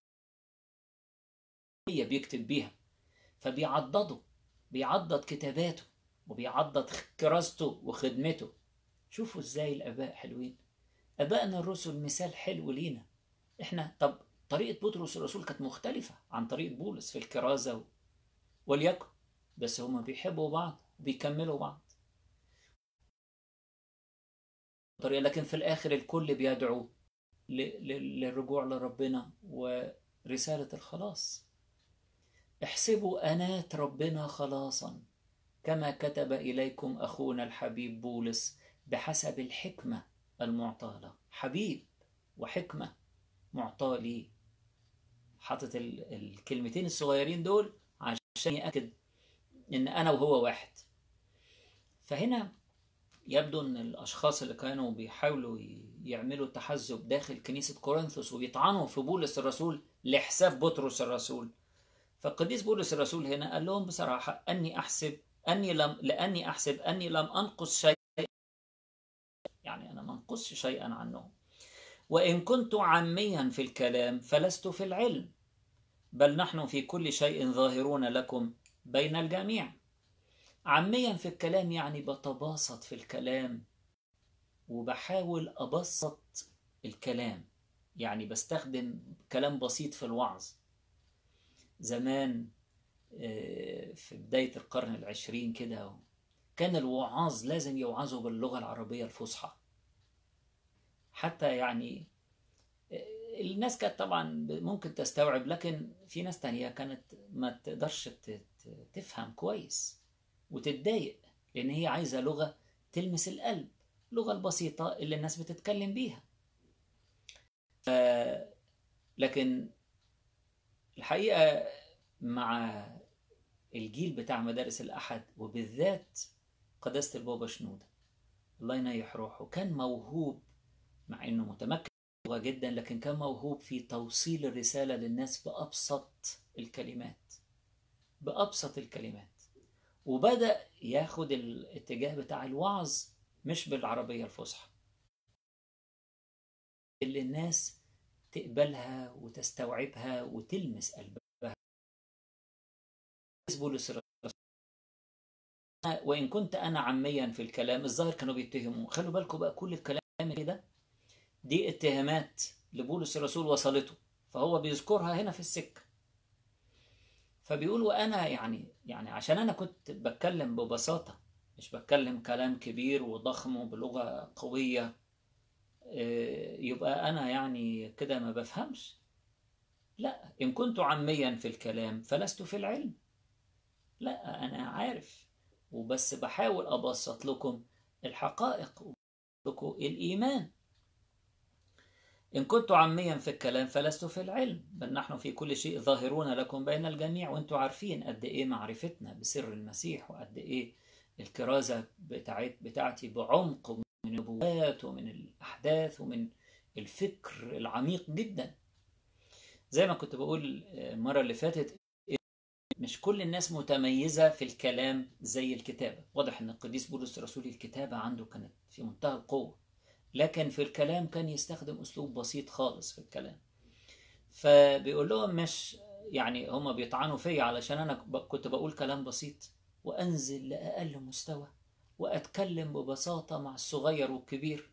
هي بيكتب بيها، فبيعضده، بيعضد كتاباته وبيعضد كراسته وخدمته. شوفوا ازاي الآباء حلوين، آبائنا الرسل مثال حلو لينا احنا. طب طريقة بطرس الرسول كانت مختلفة عن طريقة بولس في الكرازة وليكن، بس هما بيحبوا بعض وبيكملوا بعض طريقة، لكن في الآخر الكل بيدعو للرجوع لربنا ورسالة الخلاص. احسبوا أنات ربنا خلاصا كما كتب إليكم أخونا الحبيب بولس بحسب الحكمة المعطاة له. حبيب وحكمة معطاة لي، حاطط الكلمتين الصغيرين دول عشان يأكد إن أنا وهو واحد. فهنا يبدو أن الأشخاص اللي كانوا بيحاولوا يعملوا تحزب داخل كنيسة كورنثوس وبيطعنوا في بولس الرسول لحساب بطرس الرسول، فالقديس بولس الرسول هنا قال لهم بصراحة لأني أحسب أني لم أنقص شيء، يعني أنا ما أنقصش شيئا عنه. وإن كنت عاميا في الكلام فلست في العلم، بل نحن في كل شيء ظاهرون لكم بين الجميع. عاميا في الكلام يعني بتباسط في الكلام وبحاول أبسط الكلام، يعني بستخدم كلام بسيط في الوعظ. زمان في بداية القرن العشرين كده كان الوعاظ لازم يوعظوا باللغة العربية الفصحى، حتى يعني الناس كانت طبعا ممكن تستوعب، لكن في ناس تانية كانت ما تقدرش تفهم كويس وتتضايق، لأن هي عايزة لغة تلمس القلب، اللغة البسيطة اللي الناس بتتكلم بيها. لكن الحقيقة مع الجيل بتاع مدارس الأحد وبالذات قداسة البابا شنودة الله ينيح روحه، كان موهوب، مع انه متمكن اللغة جدا، لكن كان موهوب في توصيل الرسالة للناس بأبسط الكلمات، بأبسط الكلمات. وبدأ ياخد الاتجاه بتاع الوعظ مش بالعربية الفصحى اللي الناس تقبلها وتستوعبها وتلمس قلبها. بولس وإن كنت أنا عاميا في الكلام، الظاهر كانوا بيتهموا، خلوا بالكم بقى كل الكلام ده دي اتهامات لبولس الرسول وصلته، فهو بيذكرها هنا في السكة. فبيقول وأنا يعني عشان أنا كنت بتكلم ببساطة، مش بتكلم كلام كبير وضخم وبلغة قوية، يبقى أنا يعني كده ما بفهمش. لا، إن كنت عاميا في الكلام فلست في العلم. لا، أنا عارف، وبس بحاول أبسط لكم الحقائق لكم الإيمان. إن كنت عاميا في الكلام فلست في العلم، بل نحن في كل شيء ظاهرون لكم بين الجميع. وانتم عارفين قد إيه معرفتنا بسر المسيح، وقد إيه الكرازة بتاعتي بعمق، من النبوات ومن الأحداث ومن الفكر العميق جدا. زي ما كنت بقول المرة اللي فاتت، مش كل الناس متميزة في الكلام زي الكتابة. واضح أن القديس بولس الرسول الكتابة عنده كانت في منتهى القوة، لكن في الكلام كان يستخدم أسلوب بسيط خالص في الكلام. فبيقول لهم مش يعني هما بيطعنوا فيا علشان أنا كنت بقول كلام بسيط، وأنزل لأقل مستوى وأتكلم ببساطة مع الصغير والكبير.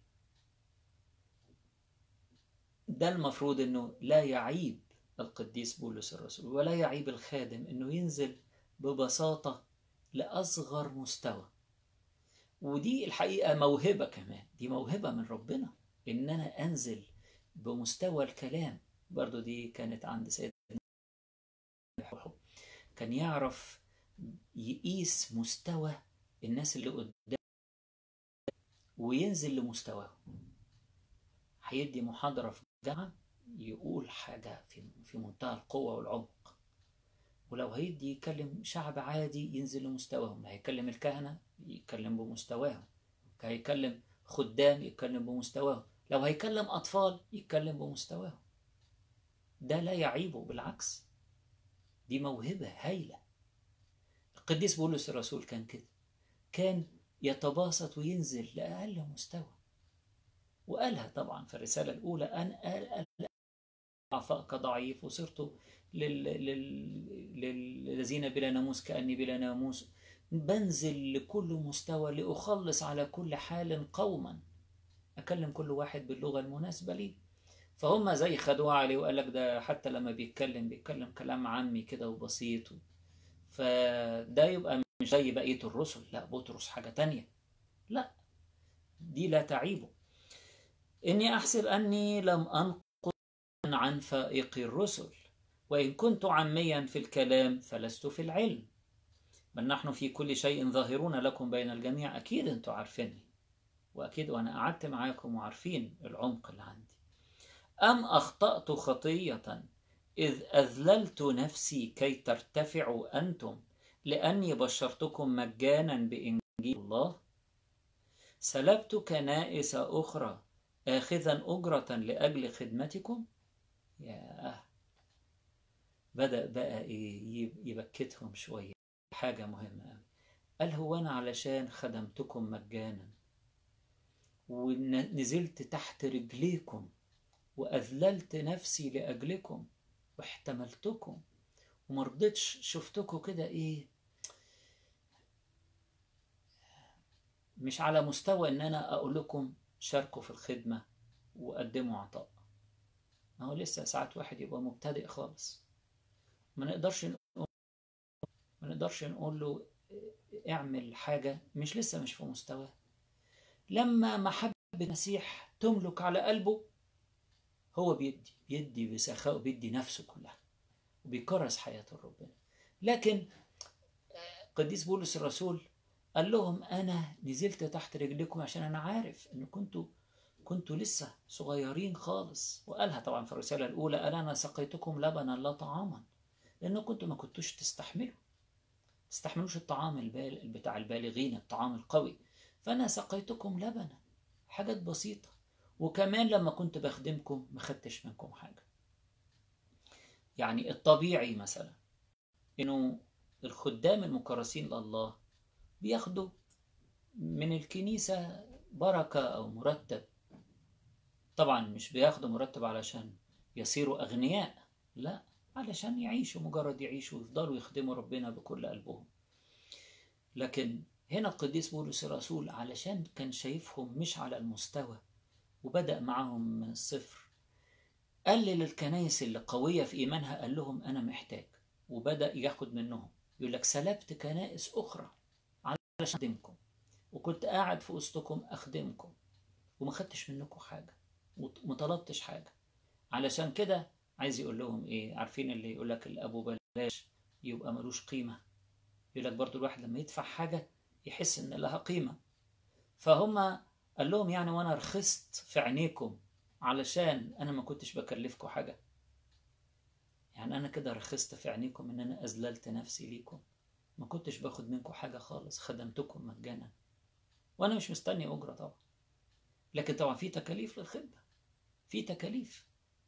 ده المفروض أنه لا يعيب القديس بولس الرسول ولا يعيب الخادم أنه ينزل ببساطة لأصغر مستوى. ودي الحقيقة موهبة كمان، دي موهبة من ربنا، إن أنا أنزل بمستوى الكلام. برضو دي كانت عند سيدنا، كان يعرف يقيس مستوى الناس اللي قدام وينزل لمستواهم. هيدي محاضرة في الجامعة يقول حاجة في منتهى القوة والعمق، ولو هيدي يكلم شعب عادي ينزل لمستواهم، هيكلم الكهنة يتكلم بمستواهم، هيكلم خدام يتكلم بمستواهم، لو هيكلم أطفال يتكلم بمستواهم. ده لا يعيبه، بالعكس دي موهبة هايلة. القديس بولس الرسول كان كده، كان يتباسط وينزل لأقل مستوى. وقالها طبعا في الرسالة الأولى، أن ضعفاء كضعيف، وصرت للذين بلا ناموس كأني بلا ناموس. بنزل لكل مستوى لأخلص على كل حال قوما، أكلم كل واحد باللغة المناسبة لي. فهم زي خدوها عليه وقال لك ده حتى لما بيتكلم كلام عامي كده وبسيط. فده يبقى مش زي بقية الرسل، لا بطرس حاجة تانية، لا دي لا تعيبه. إني أحسب أني لم أنقص عن فائق الرسل، وإن كنت عاميا في الكلام فلست في العلم، بل نحن في كل شيء ظاهرون لكم بين الجميع. أكيد أنتوا عارفيني، وأكيد وأنا قعدت معاكم وعارفين العمق اللي عندي. أم أخطأت خطية إذ أذللت نفسي كي ترتفعوا أنتم، لأني بشرتكم مجانا بإنجيل الله؟ سلبت كنائس أخرى آخذا أجرة لأجل خدمتكم؟ يا بدأ بقى يبكتهم شوية. حاجة مهمة، قال هو أنا علشان خدمتكم مجانا ونزلت تحت رجليكم وأذللت نفسي لأجلكم واحتملتكم ومرضتش، شفتكم كده إيه، مش على مستوى إن أنا أقول لكم شاركوا في الخدمة وقدموا عطاء. ما هو لسه ساعات واحد يبقى مبتدئ خالص، ما نقدرش نقول له اعمل حاجة لسه مش في مستواه. لما محبة المسيح تملك على قلبه، هو بيدي بسخاء وبيدي نفسه كلها وبيكرس حياته لربنا. لكن قديس بولس الرسول قال لهم أنا نزلت تحت رجلكم عشان أنا عارف أن كنتوا لسه صغيرين خالص. وقالها طبعا في الرسالة الأولى، قال أنا سقيتكم لبنا لا طعاما، لأنه ما كنتوش تستحملوش الطعام بتاع البالغين، الطعام القوي. فأنا سقيتكم لبنا، حاجات بسيطة. وكمان لما كنت بخدمكم ما خدتش منكم حاجة. يعني الطبيعي مثلا إنه الخدام المكرسين لله بياخدوا من الكنيسة بركة أو مرتب. طبعا مش بياخدوا مرتب علشان يصيروا أغنياء، لا، علشان يعيشوا، مجرد يعيشوا ويفضلوا يخدموا ربنا بكل قلبهم. لكن هنا القديس بولس الرسول علشان كان شايفهم مش على المستوى وبدأ معهم من الصفر، قلل الكنائس اللي قوية في إيمانها، قال لهم أنا محتاج وبدأ ياخد منهم. يقول لك سلبت كنائس أخرى علشان أخدمكم، وكنت قاعد في وسطكم أخدمكم وما خدتش منكم حاجة وما طلبتش حاجة. علشان كده عايز يقول لهم إيه؟ عارفين اللي يقول لك الأبو بلاش يبقى ملوش قيمة؟ يقول لك برضو الواحد لما يدفع حاجة يحس إن لها قيمة. فهم قال لهم يعني وأنا رخصت في عينيكم علشان أنا ما كنتش بكلفكم حاجة؟ يعني أنا كده رخصت في عينيكم إن أنا أذللت نفسي ليكم، ما كنتش باخد منكم حاجة خالص، خدمتكم مجانا وأنا مش مستني أجرة طبعا، لكن طبعا في تكاليف للخدمة، في تكاليف.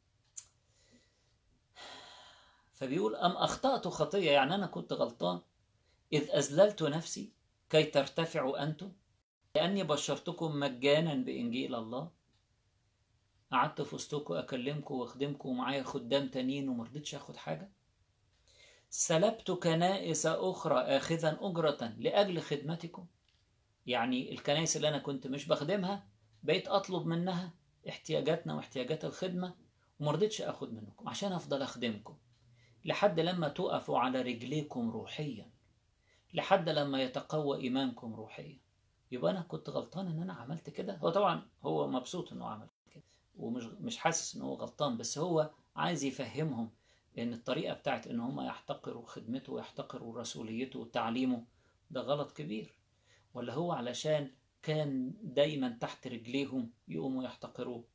فبيقول أم أخطأت خطية، يعني أنا كنت غلطان إذ أذللت نفسي كي ترتفعوا أنتم، لأني بشرتكم مجانا بإنجيل الله. قعدت في وسطكم أكلمكم وأخدمكم ومعايا خدام تانيين ومرضتش أخد حاجة. سلبت كنائس أخرى آخذا أجرة لأجل خدمتكم، يعني الكنائس اللي أنا كنت مش بخدمها بقيت أطلب منها احتياجاتنا واحتياجات الخدمة ومرضتش أخد منكم عشان أفضل أخدمكم لحد لما تقفوا على رجليكم روحيا، لحد لما يتقوى إيمانكم روحيا. يبقى أنا كنت غلطان إن أنا عملت كده. هو طبعا هو مبسوط إنه عمل كده ومش مش حاسس إنه هو غلطان، بس هو عايز يفهمهم إن الطريقة بتاعت إن هم يحتقروا خدمته ويحتقروا رسوليته وتعليمه ده غلط كبير، ولا هو علشان كان دايما تحت رجليهم يقوموا يحتقروه.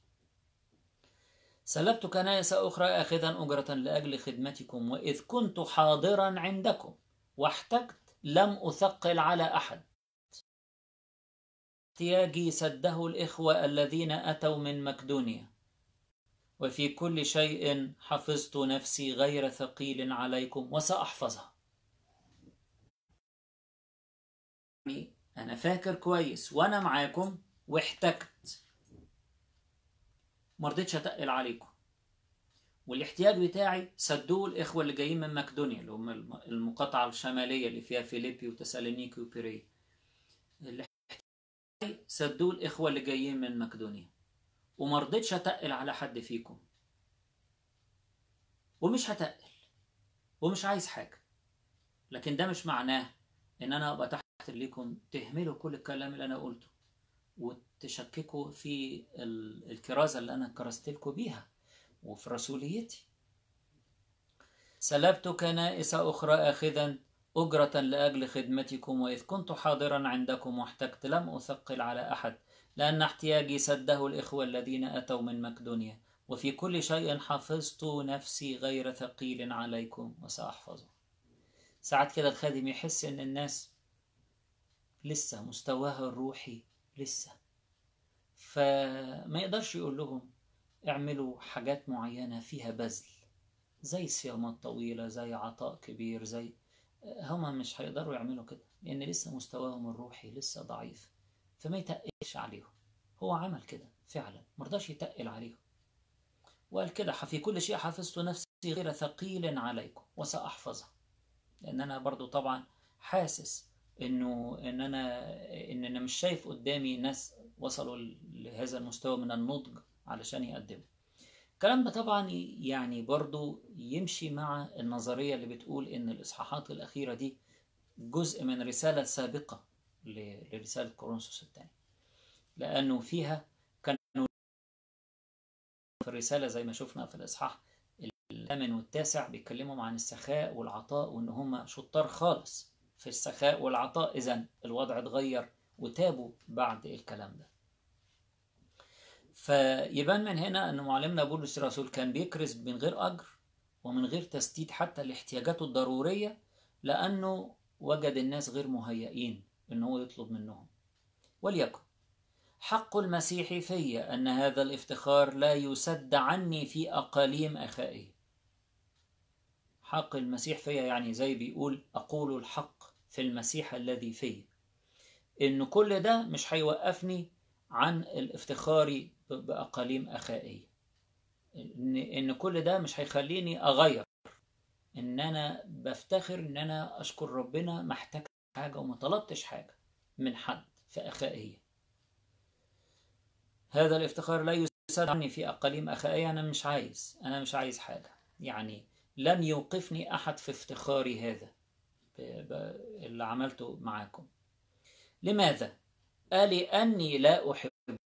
سلبت كنائس أخرى آخذا أجرة لأجل خدمتكم، وإذ كنت حاضرا عندكم واحتجت لم أثقل على أحد. احتياجي سده الإخوة الذين أتوا من مقدونيا، وفي كل شيء حفظت نفسي غير ثقيل عليكم وسأحفظها. أنا فاكر كويس وأنا معاكم واحتجت، مرضتش أتقل عليكم، والاحتياج بتاعي سدوه الإخوة اللي جايين من مقدونيا اللي هم المقاطعة الشمالية اللي فيها فيليبي وتسالونيكي وبيري. سدوه الإخوة اللي جايين من مقدونيا، ومرضتش أتقل على حد فيكم، ومش هتقل ومش عايز حاجة. لكن ده مش معناه إن أنا أبقى تحت رجليكم تهملوا كل الكلام اللي أنا قلته وتشككوا في الكرازة اللي أنا كرست لكم بيها وفي رسوليتي. سلبت كنائس أخرى آخذا أجرة لأجل خدمتكم، وإذ كنت حاضرا عندكم واحتجت لم أثقل على أحد، لأن احتياجي سده الإخوة الذين أتوا من مقدونيا، وفي كل شيء حفظت نفسي غير ثقيل عليكم وسأحفظه. ساعات كده الخادم يحس إن الناس لسه مستواها الروحي لسه، فما يقدرش يقول لهم اعملوا حاجات معينة فيها بذل، زي صيامات طويلة، زي عطاء كبير، زي هما مش هيقدروا يعملوا كده لأن لسه مستواهم الروحي لسه ضعيف، فما يتقلش عليهم. هو عمل كده فعلا، مرضاش يتقل عليهم وقال كده في كل شيء حفظت نفسي غير ثقيل عليكم وسأحفظها. لأن أنا برضو طبعا حاسس إن أنا مش شايف قدامي ناس وصلوا لهذا المستوى من النضج علشان يقدموا الكلام ده. طبعا يعني برضو يمشي مع النظرية اللي بتقول إن الإصحاحات الأخيرة دي جزء من رسالة سابقة لرسالة كورنثوس الثانية، لأنه فيها كانوا في الرسالة زي ما شفنا في الإصحاح الثامن والتاسع بيتكلموا عن السخاء والعطاء وإن هم شطار خالص في السخاء والعطاء. إذن الوضع اتغير وتابوا بعد الكلام ده. فيبان من هنا أن معلمنا بولس الرسول كان بيكرز من غير أجر ومن غير تسديد حتى لاحتياجاته الضرورية، لأنه وجد الناس غير مهيئين أنه هو يطلب منهم. وليكن حق المسيح في أن هذا الافتخار لا يسد عني في أقاليم أخائي. حق المسيح فيا يعني زي بيقول أقول الحق في المسيح الذي فيه، إن كل ده مش هيوقفني عن الافتخار بأقاليم أخائي، إن كل ده مش هيخليني أغير إن أنا بفتخر إن أنا أشكر ربنا ما احتاج حاجة وما طلبتش حاجة من حد في أخائية. هذا الافتخار لا يسد عني في أقاليم أخائية. أنا مش عايز حاجة، يعني لن يوقفني أحد في افتخاري هذا اللي عملته معاكم. لماذا؟ قال لأني لا أحب.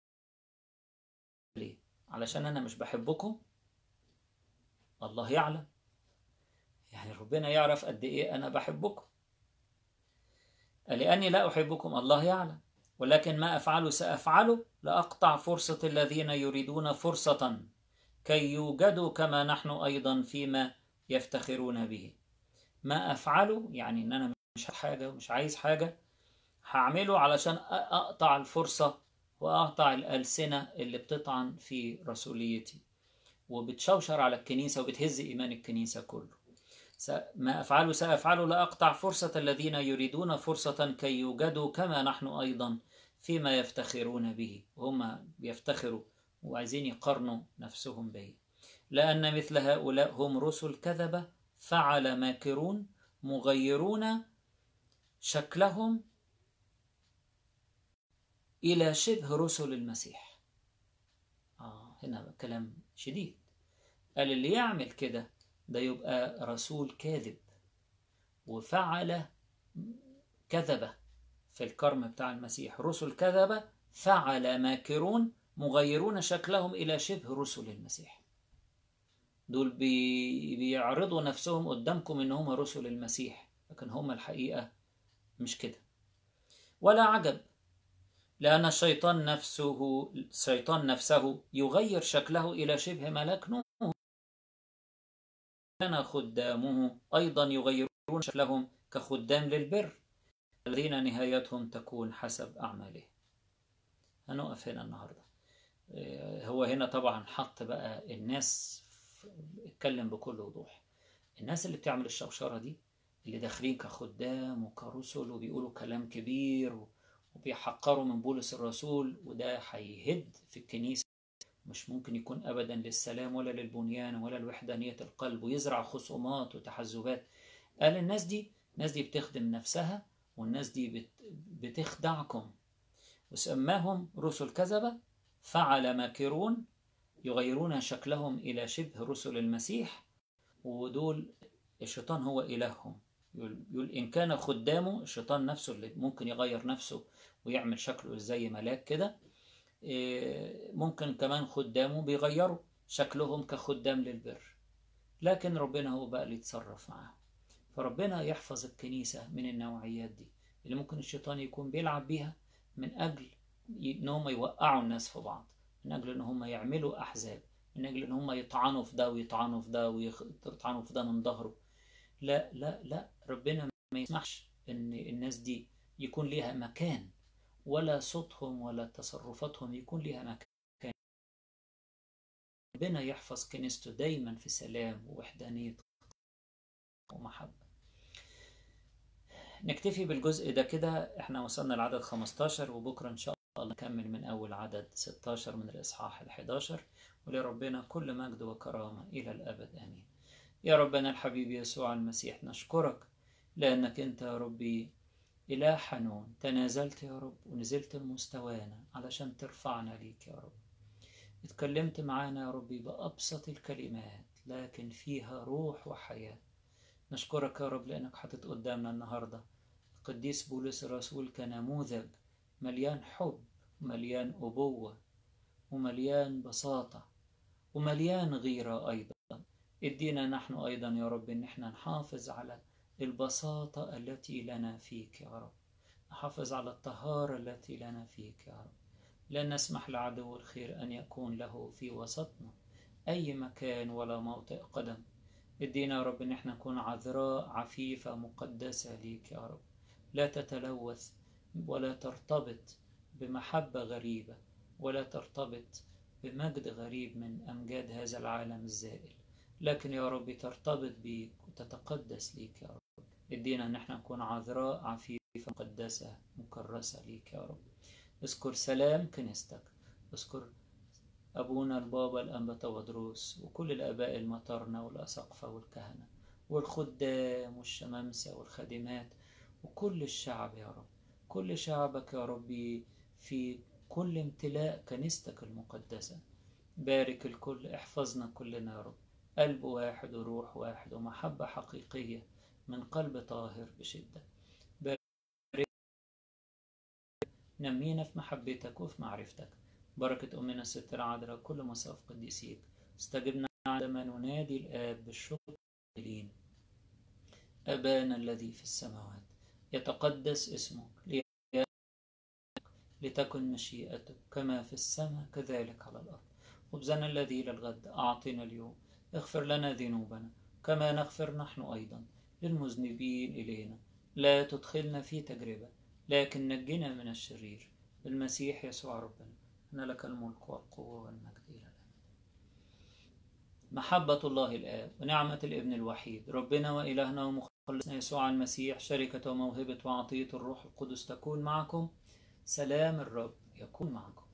ليه؟ علشان أنا مش بحبكم؟ الله يعلم، يعني ربنا يعرف قد إيه أنا بحبكم. قال لأني لا أحبكم الله يعلم، ولكن ما أفعله سأفعله لأقطع فرصة الذين يريدون فرصة كي يوجدوا كما نحن أيضا فيما يفتخرون به. ما أفعله يعني إن أنا مش حاجة ومش عايز حاجة، هعمله علشان أقطع الفرصة وأقطع الألسنة اللي بتطعن في رسوليتي وبتشوشر على الكنيسة وبتهز إيمان الكنيسة كله. ما أفعله سأفعله لأقطع فرصة الذين يريدون فرصة كي يوجدوا كما نحن أيضا فيما يفتخرون به. هم بيفتخروا وعايزين يقارنوا نفسهم به. لأن مثل هؤلاء هم رسل كذبة فعل ماكرون مغيرون شكلهم إلى شبه رسل المسيح. هنا كلام شديد. قال اللي يعمل كده ده يبقى رسول كاذب وفعل كذبة في الكرم بتاع المسيح. رسل كذبة فعل ماكرون مغيرون شكلهم إلى شبه رسل المسيح. دول بيعرضوا نفسهم قدامكم إن هم رسل المسيح، لكن هم الحقيقة مش كده. ولا عجب، لأن الشيطان نفسه يغير شكله إلى شبه ملاك نور. كان خدامه أيضا يغيرون شكلهم كخدام للبر الذين نهايتهم تكون حسب أعمالهم. هنقف هنا النهاردة. هو هنا طبعا حط بقى الناس، اتكلم بكل وضوح. الناس اللي بتعمل الشوشرة دي اللي داخلين كخدام وكرسل وبيقولوا كلام كبير وبيحقروا من بولس الرسول، وده هيهد في الكنيسة، مش ممكن يكون أبدا للسلام ولا للبنيان ولا لوحدانية القلب، ويزرع خصومات وتحزبات. قال الناس دي بتخدم نفسها، والناس دي بتخدعكم، وسماهم رسل كذبة فعل ماكرون يغيرون شكلهم إلى شبه رسل المسيح. ودول الشيطان هو إلههم. يقول إن كان خدامه الشيطان نفسه اللي ممكن يغير نفسه ويعمل شكله زي ملاك كده، ممكن كمان خدامه بيغيروا شكلهم كخدام للبر، لكن ربنا هو بقى اللي يتصرف معاه. فربنا يحفظ الكنيسة من النوعيات دي اللي ممكن الشيطان يكون بيلعب بيها من أجل إن هم يوقعوا الناس في بعض، من أجل إن هم يعملوا أحزاب، من أجل إن هم يطعنوا في ده ويطعنوا في ده ويطعنوا في ده من ظهره. لا لا لا، ربنا ما يسمحش إن الناس دي يكون ليها مكان، ولا صوتهم ولا تصرفاتهم يكون ليها مكان. ربنا يحفظ كنيسته دايما في سلام ووحدانية ومحبة. نكتفي بالجزء ده كده. احنا وصلنا لعدد 15، وبكرة ان شاء الله نكمل من اول عدد 16 من الاصحاح 11. ولربنا كل مجد وكرامة الى الابد امين. يا ربنا الحبيب يسوع المسيح، نشكرك لانك انت يا ربي اله حنون، تنازلت يا رب ونزلت لمستوانا علشان ترفعنا ليك يا رب. اتكلمت معانا يا ربي بأبسط الكلمات لكن فيها روح وحياة. نشكرك يا رب لأنك حطيت قدامنا النهاردة القديس بولس الرسول كنموذج مليان حب ومليان أبوة ومليان بساطة ومليان غيرة أيضا. ادينا نحن أيضا يا رب إن احنا نحافظ على البساطة التي لنا فيك يا رب، نحافظ على الطهارة التي لنا فيك يا رب. لا نسمح لعدو الخير أن يكون له في وسطنا أي مكان ولا موطئ قدم. ادينا يا رب إن احنا نكون عذراء عفيفة مقدسة ليك يا رب، لا تتلوث ولا ترتبط بمحبة غريبة ولا ترتبط بمجد غريب من أمجاد هذا العالم الزائل، لكن يا رب ترتبط بيك وتتقدس ليك يا رب. ادينا ان احنا نكون عذراء عفيفة مقدسة مكرسة ليك يا رب. اذكر سلام كنيستك، اذكر أبونا البابا الأنبا تودروس وكل الآباء المطرنة والأساقفة والكهنة والخدام والشمامسة والخادمات وكل الشعب يا رب، كل شعبك يا ربي في كل امتلاء كنيستك المقدسة. بارك الكل، احفظنا كلنا يا رب، قلب واحد وروح واحد ومحبة حقيقية من قلب طاهر بشدة. نمينا في محبتك وفي معرفتك. بركة أمنا الست العذراء كل مصاف قديسيك. استجبنا عندما ننادي الآب بالشكر قائلين: أبانا الذي في السماوات يتقدس اسمك، لتكن مشيئتك كما في السماء كذلك على الأرض. خبزنا الذي للغد أعطنا اليوم. اغفر لنا ذنوبنا كما نغفر نحن أيضا للمذنبين إلينا. لا تدخلنا في تجربة لكن نجنا من الشرير. بالمسيح يسوع ربنا، أن لك الملك والقوة والمجد إلى الأبد. محبة الله الآب ونعمة الابن الوحيد ربنا وإلهنا ومخلصنا يسوع المسيح، شركة وموهبة وعطية الروح القدس تكون معكم. سلام الرب يكون معكم.